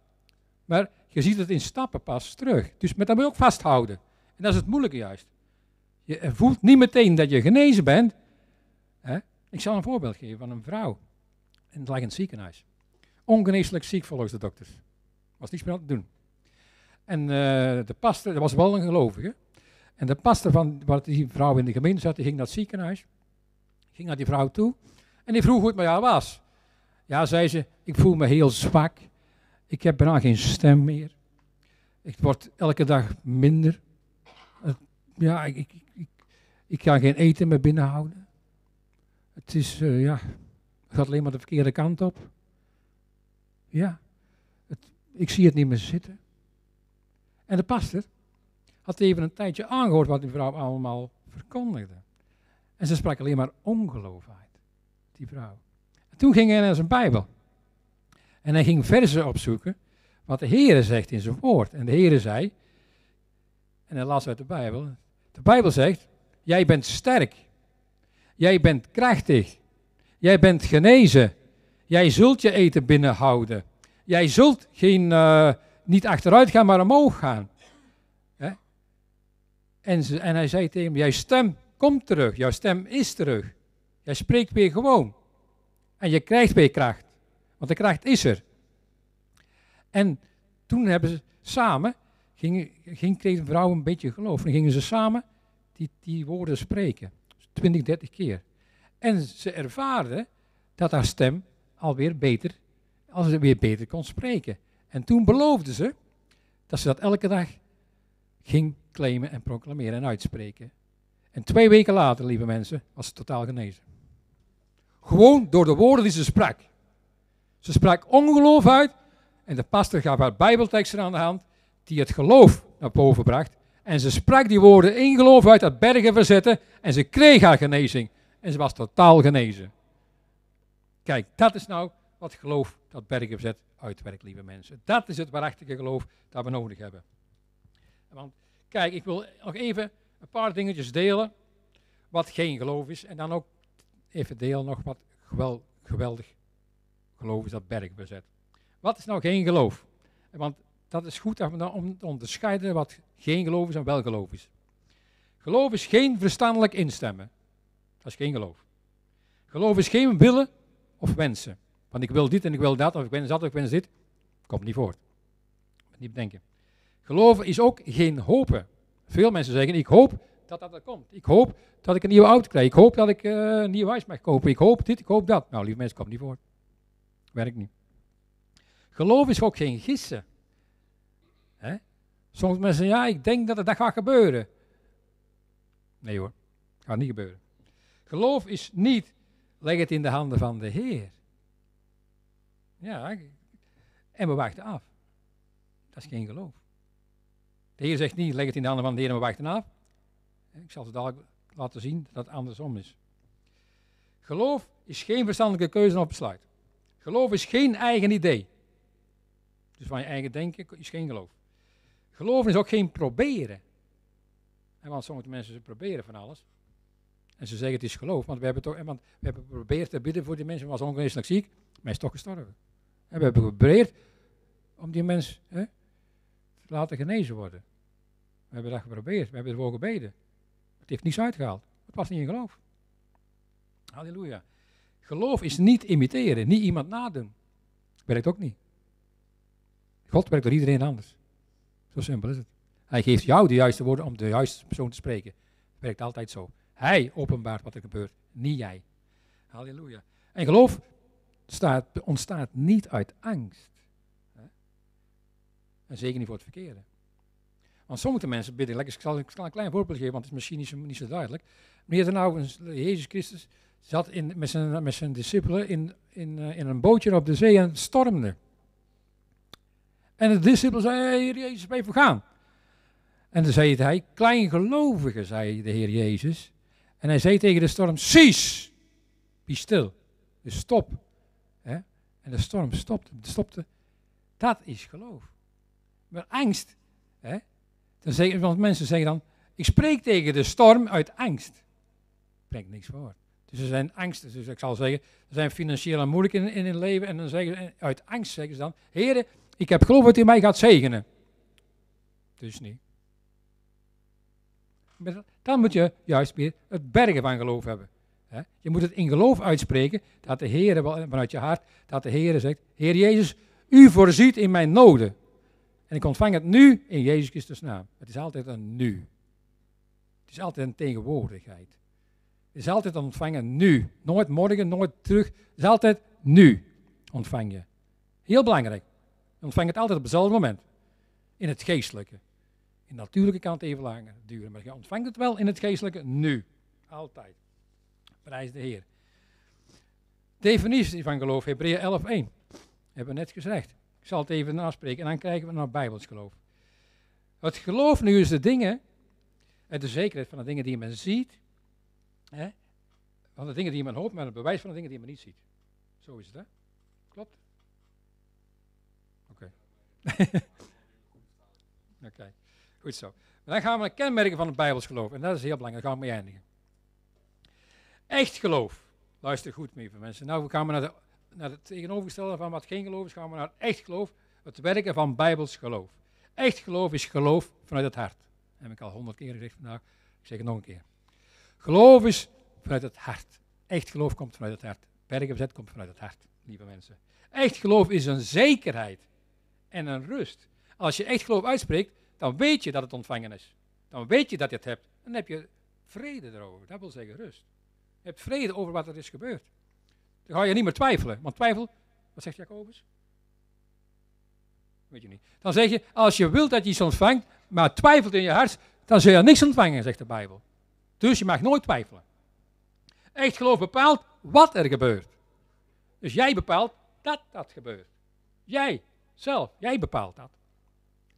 maar je ziet het in stappen pas terug. Dus met dat moet je ook vasthouden. En dat is het moeilijke juist. Je voelt niet meteen dat je genezen bent. Hè? Ik zal een voorbeeld geven van een vrouw. En het lag in het ziekenhuis. Ongeneeslijk ziek volgens de dokters. Was niets meer aan te doen. En de pastor, dat was wel een gelovige. En de pastor van waar die vrouw in de gemeente zat, die ging naar het ziekenhuis. Ging naar die vrouw toe. En die vroeg hoe het met haar was. Ja, zei ze, ik voel me heel zwak. Ik heb bijna geen stem meer. Ik word elke dag minder. Ja, ik kan geen eten meer binnenhouden. Het is, het gaat alleen maar de verkeerde kant op. Ja, ik zie het niet meer zitten. En de pastor had even een tijdje aangehoord wat die vrouw allemaal verkondigde. En ze sprak alleen maar ongeloof uit, die vrouw. En toen ging hij naar zijn Bijbel. En hij ging verzen opzoeken wat de Heere zegt in zijn woord. En de Heere zei, en hij las uit de Bijbel zegt, jij bent sterk, jij bent krachtig, jij bent genezen, jij zult je eten binnenhouden, jij zult niet achteruit gaan, maar omhoog gaan. Hè? En hij zei tegen hem, jouw stem komt terug, jouw stem is terug, jij spreekt weer gewoon en je krijgt weer kracht, want de kracht is er. En toen hebben ze samen, kreeg de vrouw een beetje geloof. En gingen ze samen die woorden spreken. 20, 30 keer. En ze ervaarden dat haar stem alweer beter kon spreken. En toen beloofden ze dat ze dat elke dag ging claimen en proclameren en uitspreken. En 2 weken later, lieve mensen, was ze totaal genezen. Gewoon door de woorden die ze sprak. Ze sprak ongeloof uit. En de pastor gaf haar bijbelteksten aan de hand. die het geloof naar boven bracht. En ze sprak die woorden in geloof uit dat bergen verzetten. En ze kreeg haar genezing. En ze was totaal genezen. Kijk, dat is nou wat geloof dat bergen verzet uitwerkt, lieve mensen. Dat is het waarachtige geloof dat we nodig hebben. Want kijk, ik wil nog even een paar dingetjes delen wat geen geloof is. En dan ook even delen nog wat geweldig geloof is dat bergen verzet. Wat is nou geen geloof? Want dat is goed om te onderscheiden wat geen geloof is en wel geloof is. Geloof is geen verstandelijk instemmen. Dat is geen geloof. Geloof is geen willen of wensen. Want ik wil dit en ik wil dat, of ik wens dat of ik wens dit. Komt niet voor. Niet bedenken. Geloven is ook geen hopen. Veel mensen zeggen, ik hoop dat dat er komt. Ik hoop dat ik een nieuwe auto krijg. Ik hoop dat ik een nieuw huis mag kopen. Ik hoop dit, ik hoop dat. Nou, lieve mensen, komt niet voor. Werkt niet. Geloof is ook geen gissen. Hè? Sommige mensen zeggen, ja, ik denk dat dat gaat gebeuren. Nee hoor, gaat niet gebeuren. Geloof is niet, leg het in de handen van de Heer. Ja, en we wachten af. Dat is geen geloof. De Heer zegt niet, leg het in de handen van de Heer en we wachten af. Ik zal het dadelijk laten zien dat het andersom is. Geloof is geen verstandelijke keuze of besluit. Geloof is geen eigen idee. Dus van je eigen denken is geen geloof. Geloven is ook geen proberen. Want sommige mensen ze proberen van alles. En ze zeggen het is geloof. Want we hebben geprobeerd te bidden voor die mensen. Was ongeneeslijk ziek. Maar hij is toch gestorven. En we hebben geprobeerd om die mens te laten genezen worden. We hebben dat geprobeerd. We hebben ervoor gebeden. Het heeft niets uitgehaald. Het was niet in geloof. Halleluja. Geloof is niet imiteren. Niet iemand nadoen. Werkt ook niet. God werkt door iedereen anders. Zo simpel is het. Hij geeft jou de juiste woorden om de juiste persoon te spreken. Het werkt altijd zo. Hij openbaart wat er gebeurt, niet jij. Halleluja. En geloof ontstaat niet uit angst. En zeker niet voor het verkeerde. Want sommige mensen bidden, ik zal een klein voorbeeld geven, want het is misschien niet zo duidelijk. Wanneer nou Jezus Christus zat met zijn discipelen in een bootje op de zee en het stormde. En de discipelen zeiden, Heer Jezus, ben je vergaan? En toen zei hij, kleingelovige, zei de Heer Jezus. En hij zei tegen de storm, cease, be stil. Dus stop. En de storm stopte. Dat is geloof. Maar angst, want mensen zeggen dan, ik spreek tegen de storm uit angst. Brengt niks voor. Dus er zijn angsten, dus ik zal zeggen, er zijn financiële moeilijkheden in het leven. En dan zeggen ze, uit angst zeggen ze dan, Heer, ik heb geloof dat u mij gaat zegenen. Dus niet. Dan moet je juist weer het bergen van geloof hebben. Je moet het in geloof uitspreken, dat de Heer, vanuit je hart, dat de Heer zegt, Heer Jezus, u voorziet in mijn noden. En ik ontvang het nu in Jezus Christus naam. Het is altijd een nu. Het is altijd een tegenwoordigheid. Het is altijd ontvangen nu. Nooit morgen, nooit terug. Het is altijd nu ontvang je. Heel belangrijk. Je ontvangt het altijd op hetzelfde moment. In het geestelijke. In het natuurlijke kan het even langer duren. Maar je ontvangt het wel in het geestelijke nu. Altijd. Prijs de Heer. Definitie van geloof, Hebreeën 11:1. Hebben we net gezegd. Ik zal het even naspreken en dan krijgen we naar Bijbels geloof. Het geloof nu is de dingen, de zekerheid van de dingen die men ziet, van de dingen die men hoopt, maar het bewijs van de dingen die men niet ziet. Zo is het, hè? Klopt? Oké. Oké, goed zo. Maar dan gaan we naar kenmerken van het Bijbels geloof. En dat is heel belangrijk, daar gaan we mee eindigen. Echt geloof. Luister goed mee, mensen. Nou gaan we naar het tegenovergestelde van wat geen geloof is, gaan we naar echt geloof, het werken van Bijbels geloof. Echt geloof is geloof vanuit het hart. Dat heb ik al 100 keer gezegd vandaag, ik zeg het nog een keer. Geloof is vanuit het hart. Echt geloof komt vanuit het hart. Bergen verzet komt vanuit het hart, lieve mensen. Echt geloof is een zekerheid en een rust. Als je echt geloof uitspreekt, dan weet je dat het ontvangen is. Dan weet je dat je het hebt. Dan heb je vrede erover. Dat wil zeggen rust. Je hebt vrede over wat er is gebeurd. Dan ga je niet meer twijfelen. Want twijfel, wat zegt Jacobus? Weet je niet. Dan zeg je, als je wilt dat je iets ontvangt, maar twijfelt in je hart, dan zul je niks ontvangen, zegt de Bijbel. Dus je mag nooit twijfelen. Echt geloof bepaalt wat er gebeurt. Dus jij bepaalt dat dat gebeurt. Jij zelf, jij bepaalt dat.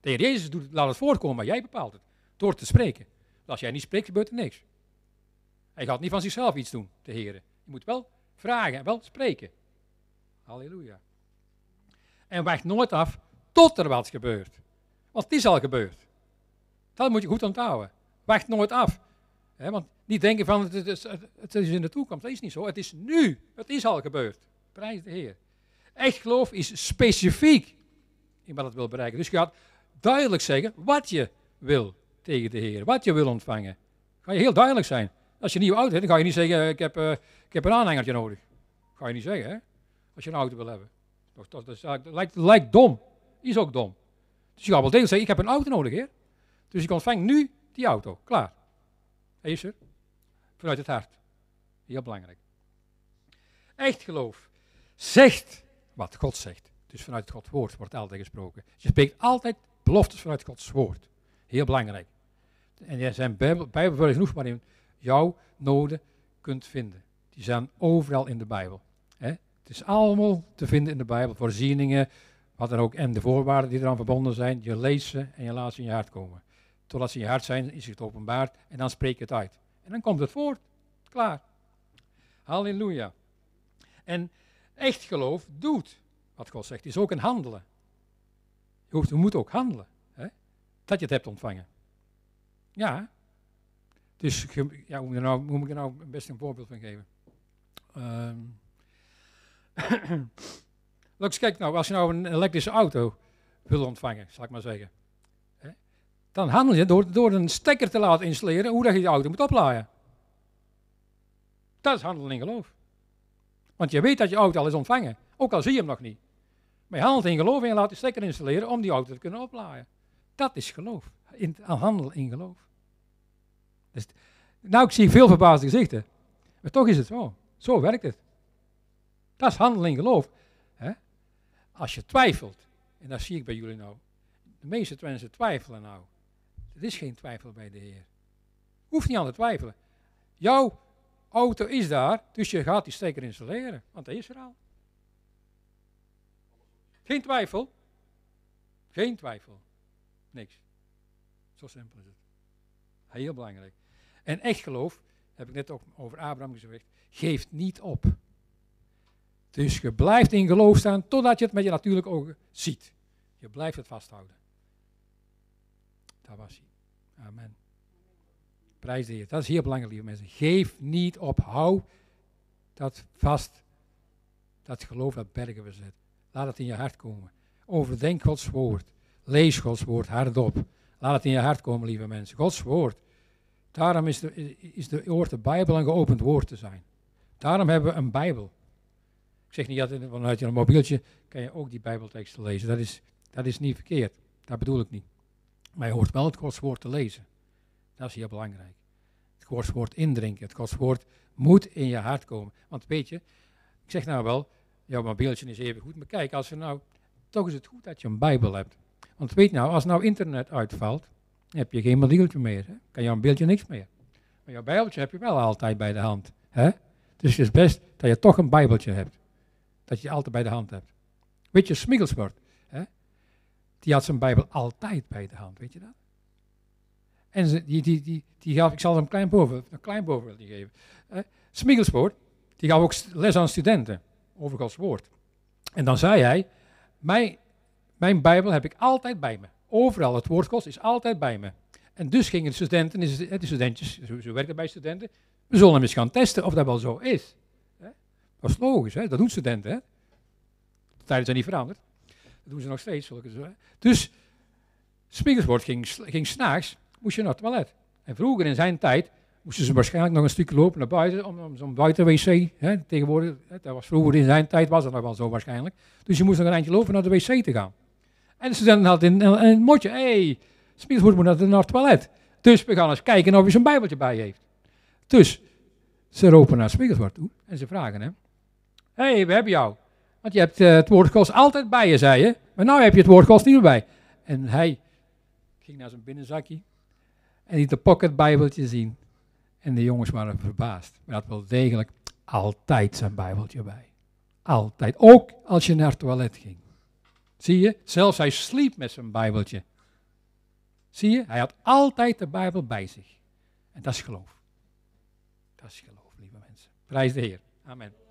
De Heer Jezus laat het voorkomen, maar jij bepaalt het. Door te spreken. Als jij niet spreekt, gebeurt er niks. Hij gaat niet van zichzelf iets doen, de Heer. Je moet wel vragen en wel spreken. Halleluja. En wacht nooit af tot er wat gebeurt. Want het is al gebeurd. Dat moet je goed onthouden. Wacht nooit af. Want niet denken van het is in de toekomst. Dat is niet zo. Het is nu. Het is al gebeurd. Prijs de Heer. Echt geloof is specifiek in wat het wil bereiken. Dus je gaat duidelijk zeggen wat je wil tegen de Heer. Wat je wil ontvangen. Ga je heel duidelijk zijn. Als je een nieuwe auto hebt, dan ga je niet zeggen ik heb een aanhangertje nodig. Ga je niet zeggen, hè? Als je een auto wil hebben. Dat lijkt dom. Is ook dom. Dus je gaat wel degelijk zeggen, ik heb een auto nodig, Heer. Dus ik ontvang nu die auto. Klaar. Is er? Vanuit het hart. Heel belangrijk. Echt geloof zegt wat God zegt. Dus vanuit Gods woord wordt altijd gesproken. Je spreekt altijd beloftes vanuit Gods woord. Heel belangrijk. En er zijn Bijbelversen genoeg waarin jouw noden kunt vinden. Die zijn overal in de Bijbel. Het is allemaal te vinden in de Bijbel. Voorzieningen, wat dan ook. En de voorwaarden die eraan verbonden zijn. Je leest ze en je laat ze in je hart komen. Totdat ze in je hart zijn, is het openbaard. En dan spreek je het uit. En dan komt het voort. Klaar. Halleluja. En echt geloof doet wat God zegt. Het is ook een handelen. Je moet ook handelen. Dat je het hebt ontvangen. Ja. Dus ja, hoe moet ik er nou best een voorbeeld van geven? Kijk nou, als je nou een elektrische auto wil ontvangen, zal ik maar zeggen. Dan handel je door een stekker te laten installeren hoe dat je die auto moet opladen. Dat is handelen in geloof. Want je weet dat je auto al is ontvangen, ook al zie je hem nog niet. Maar je handelt in geloof en je laat de stekker installeren om die auto te kunnen opladen. Dat is geloof. Handelen in geloof. Dus, nou, ik zie veel verbaasde gezichten. Maar toch is het zo. Zo werkt het. Dat is handelen in geloof. Als je twijfelt, en dat zie ik bij jullie nou. De meeste mensen twijfelen nou. Er is geen twijfel bij de Heer. Hoeft niet aan te twijfelen. Jouw auto is daar, dus je gaat die stekker installeren. Want dat is er al. Geen twijfel. Geen twijfel. Niks. Zo simpel is het. Heel belangrijk. En echt geloof, heb ik net ook over Abraham gezegd, geeft niet op. Dus je blijft in geloof staan totdat je het met je natuurlijke ogen ziet. Je blijft het vasthouden. Dat was hij. Amen. Prijs de Heer. Dat is heel belangrijk, lieve mensen. Geef niet op. Hou dat vast. Dat geloof dat bergen verzet. Laat het in je hart komen. Overdenk Gods woord. Lees Gods woord hardop. Laat het in je hart komen, lieve mensen. Gods woord. Daarom hoort de Bijbel een geopend woord te zijn. Daarom hebben we een Bijbel. Ik zeg niet dat vanuit je mobieltje kan je ook die Bijbelteksten lezen. Dat is niet verkeerd. Dat bedoel ik niet. Maar je hoort wel het Gods woord te lezen. Dat is heel belangrijk. Het Gods woord indrinken. Het Gods woord moet in je hart komen. Want weet je, ik zeg nou wel, jouw mobieltje is even goed. Maar kijk, toch is het goed dat je een Bijbel hebt. Want weet nou, als nou internet uitvalt, dan heb je geen mobieltje meer. Hè? Kan jouw mobieltje niks meer. Maar jouw Bijbeltje heb je wel altijd bij de hand. Hè? Dus het is best dat je toch een Bijbeltje hebt. Dat je altijd bij de hand hebt. Weet je, Smigelsworth, die had zijn Bijbel altijd bij de hand, weet je dat? En die gaf, ik zal hem een klein voorbeeld geven. Smigelsworth, die gaf ook les aan studenten over Gods woord. En dan zei hij, mijn Bijbel heb ik altijd bij me. Overal, het woord Gods is altijd bij me. En dus gingen de studentjes, zo werkt het bij studenten, we zullen hem eens gaan testen of dat wel zo is. Dat is logisch, dat doen studenten. De tijden zijn niet veranderd. Dat doen ze nog steeds. Dus Smigelsworth ging 's nachts, moest je naar het toilet. En vroeger in zijn tijd moesten ze waarschijnlijk nog een stukje lopen naar buiten, om zo'n buitenwc, tegenwoordig, dat was vroeger in zijn tijd, was dat nog wel zo waarschijnlijk. Dus je moest nog een eindje lopen naar de wc te gaan. En de studenten hadden een motje, Smigelsworth moet naar het toilet. Dus we gaan eens kijken of hij zijn Bijbeltje bij heeft. Dus ze roepen naar Smigelsworth toe en ze vragen hem, we hebben jou. Want je hebt het woord Gods altijd bij je, zei je. Maar nu heb je het woord Gods niet meer bij. En hij ging naar zijn binnenzakje en liet de pocketbijbeltje zien. En de jongens waren verbaasd. Maar hij had wel degelijk altijd zijn Bijbeltje bij. Altijd. Ook als je naar het toilet ging. Zie je? Zelfs hij sliep met zijn Bijbeltje. Zie je, hij had altijd de Bijbel bij zich. En dat is geloof. Dat is geloof, lieve mensen. Prijs de Heer. Amen.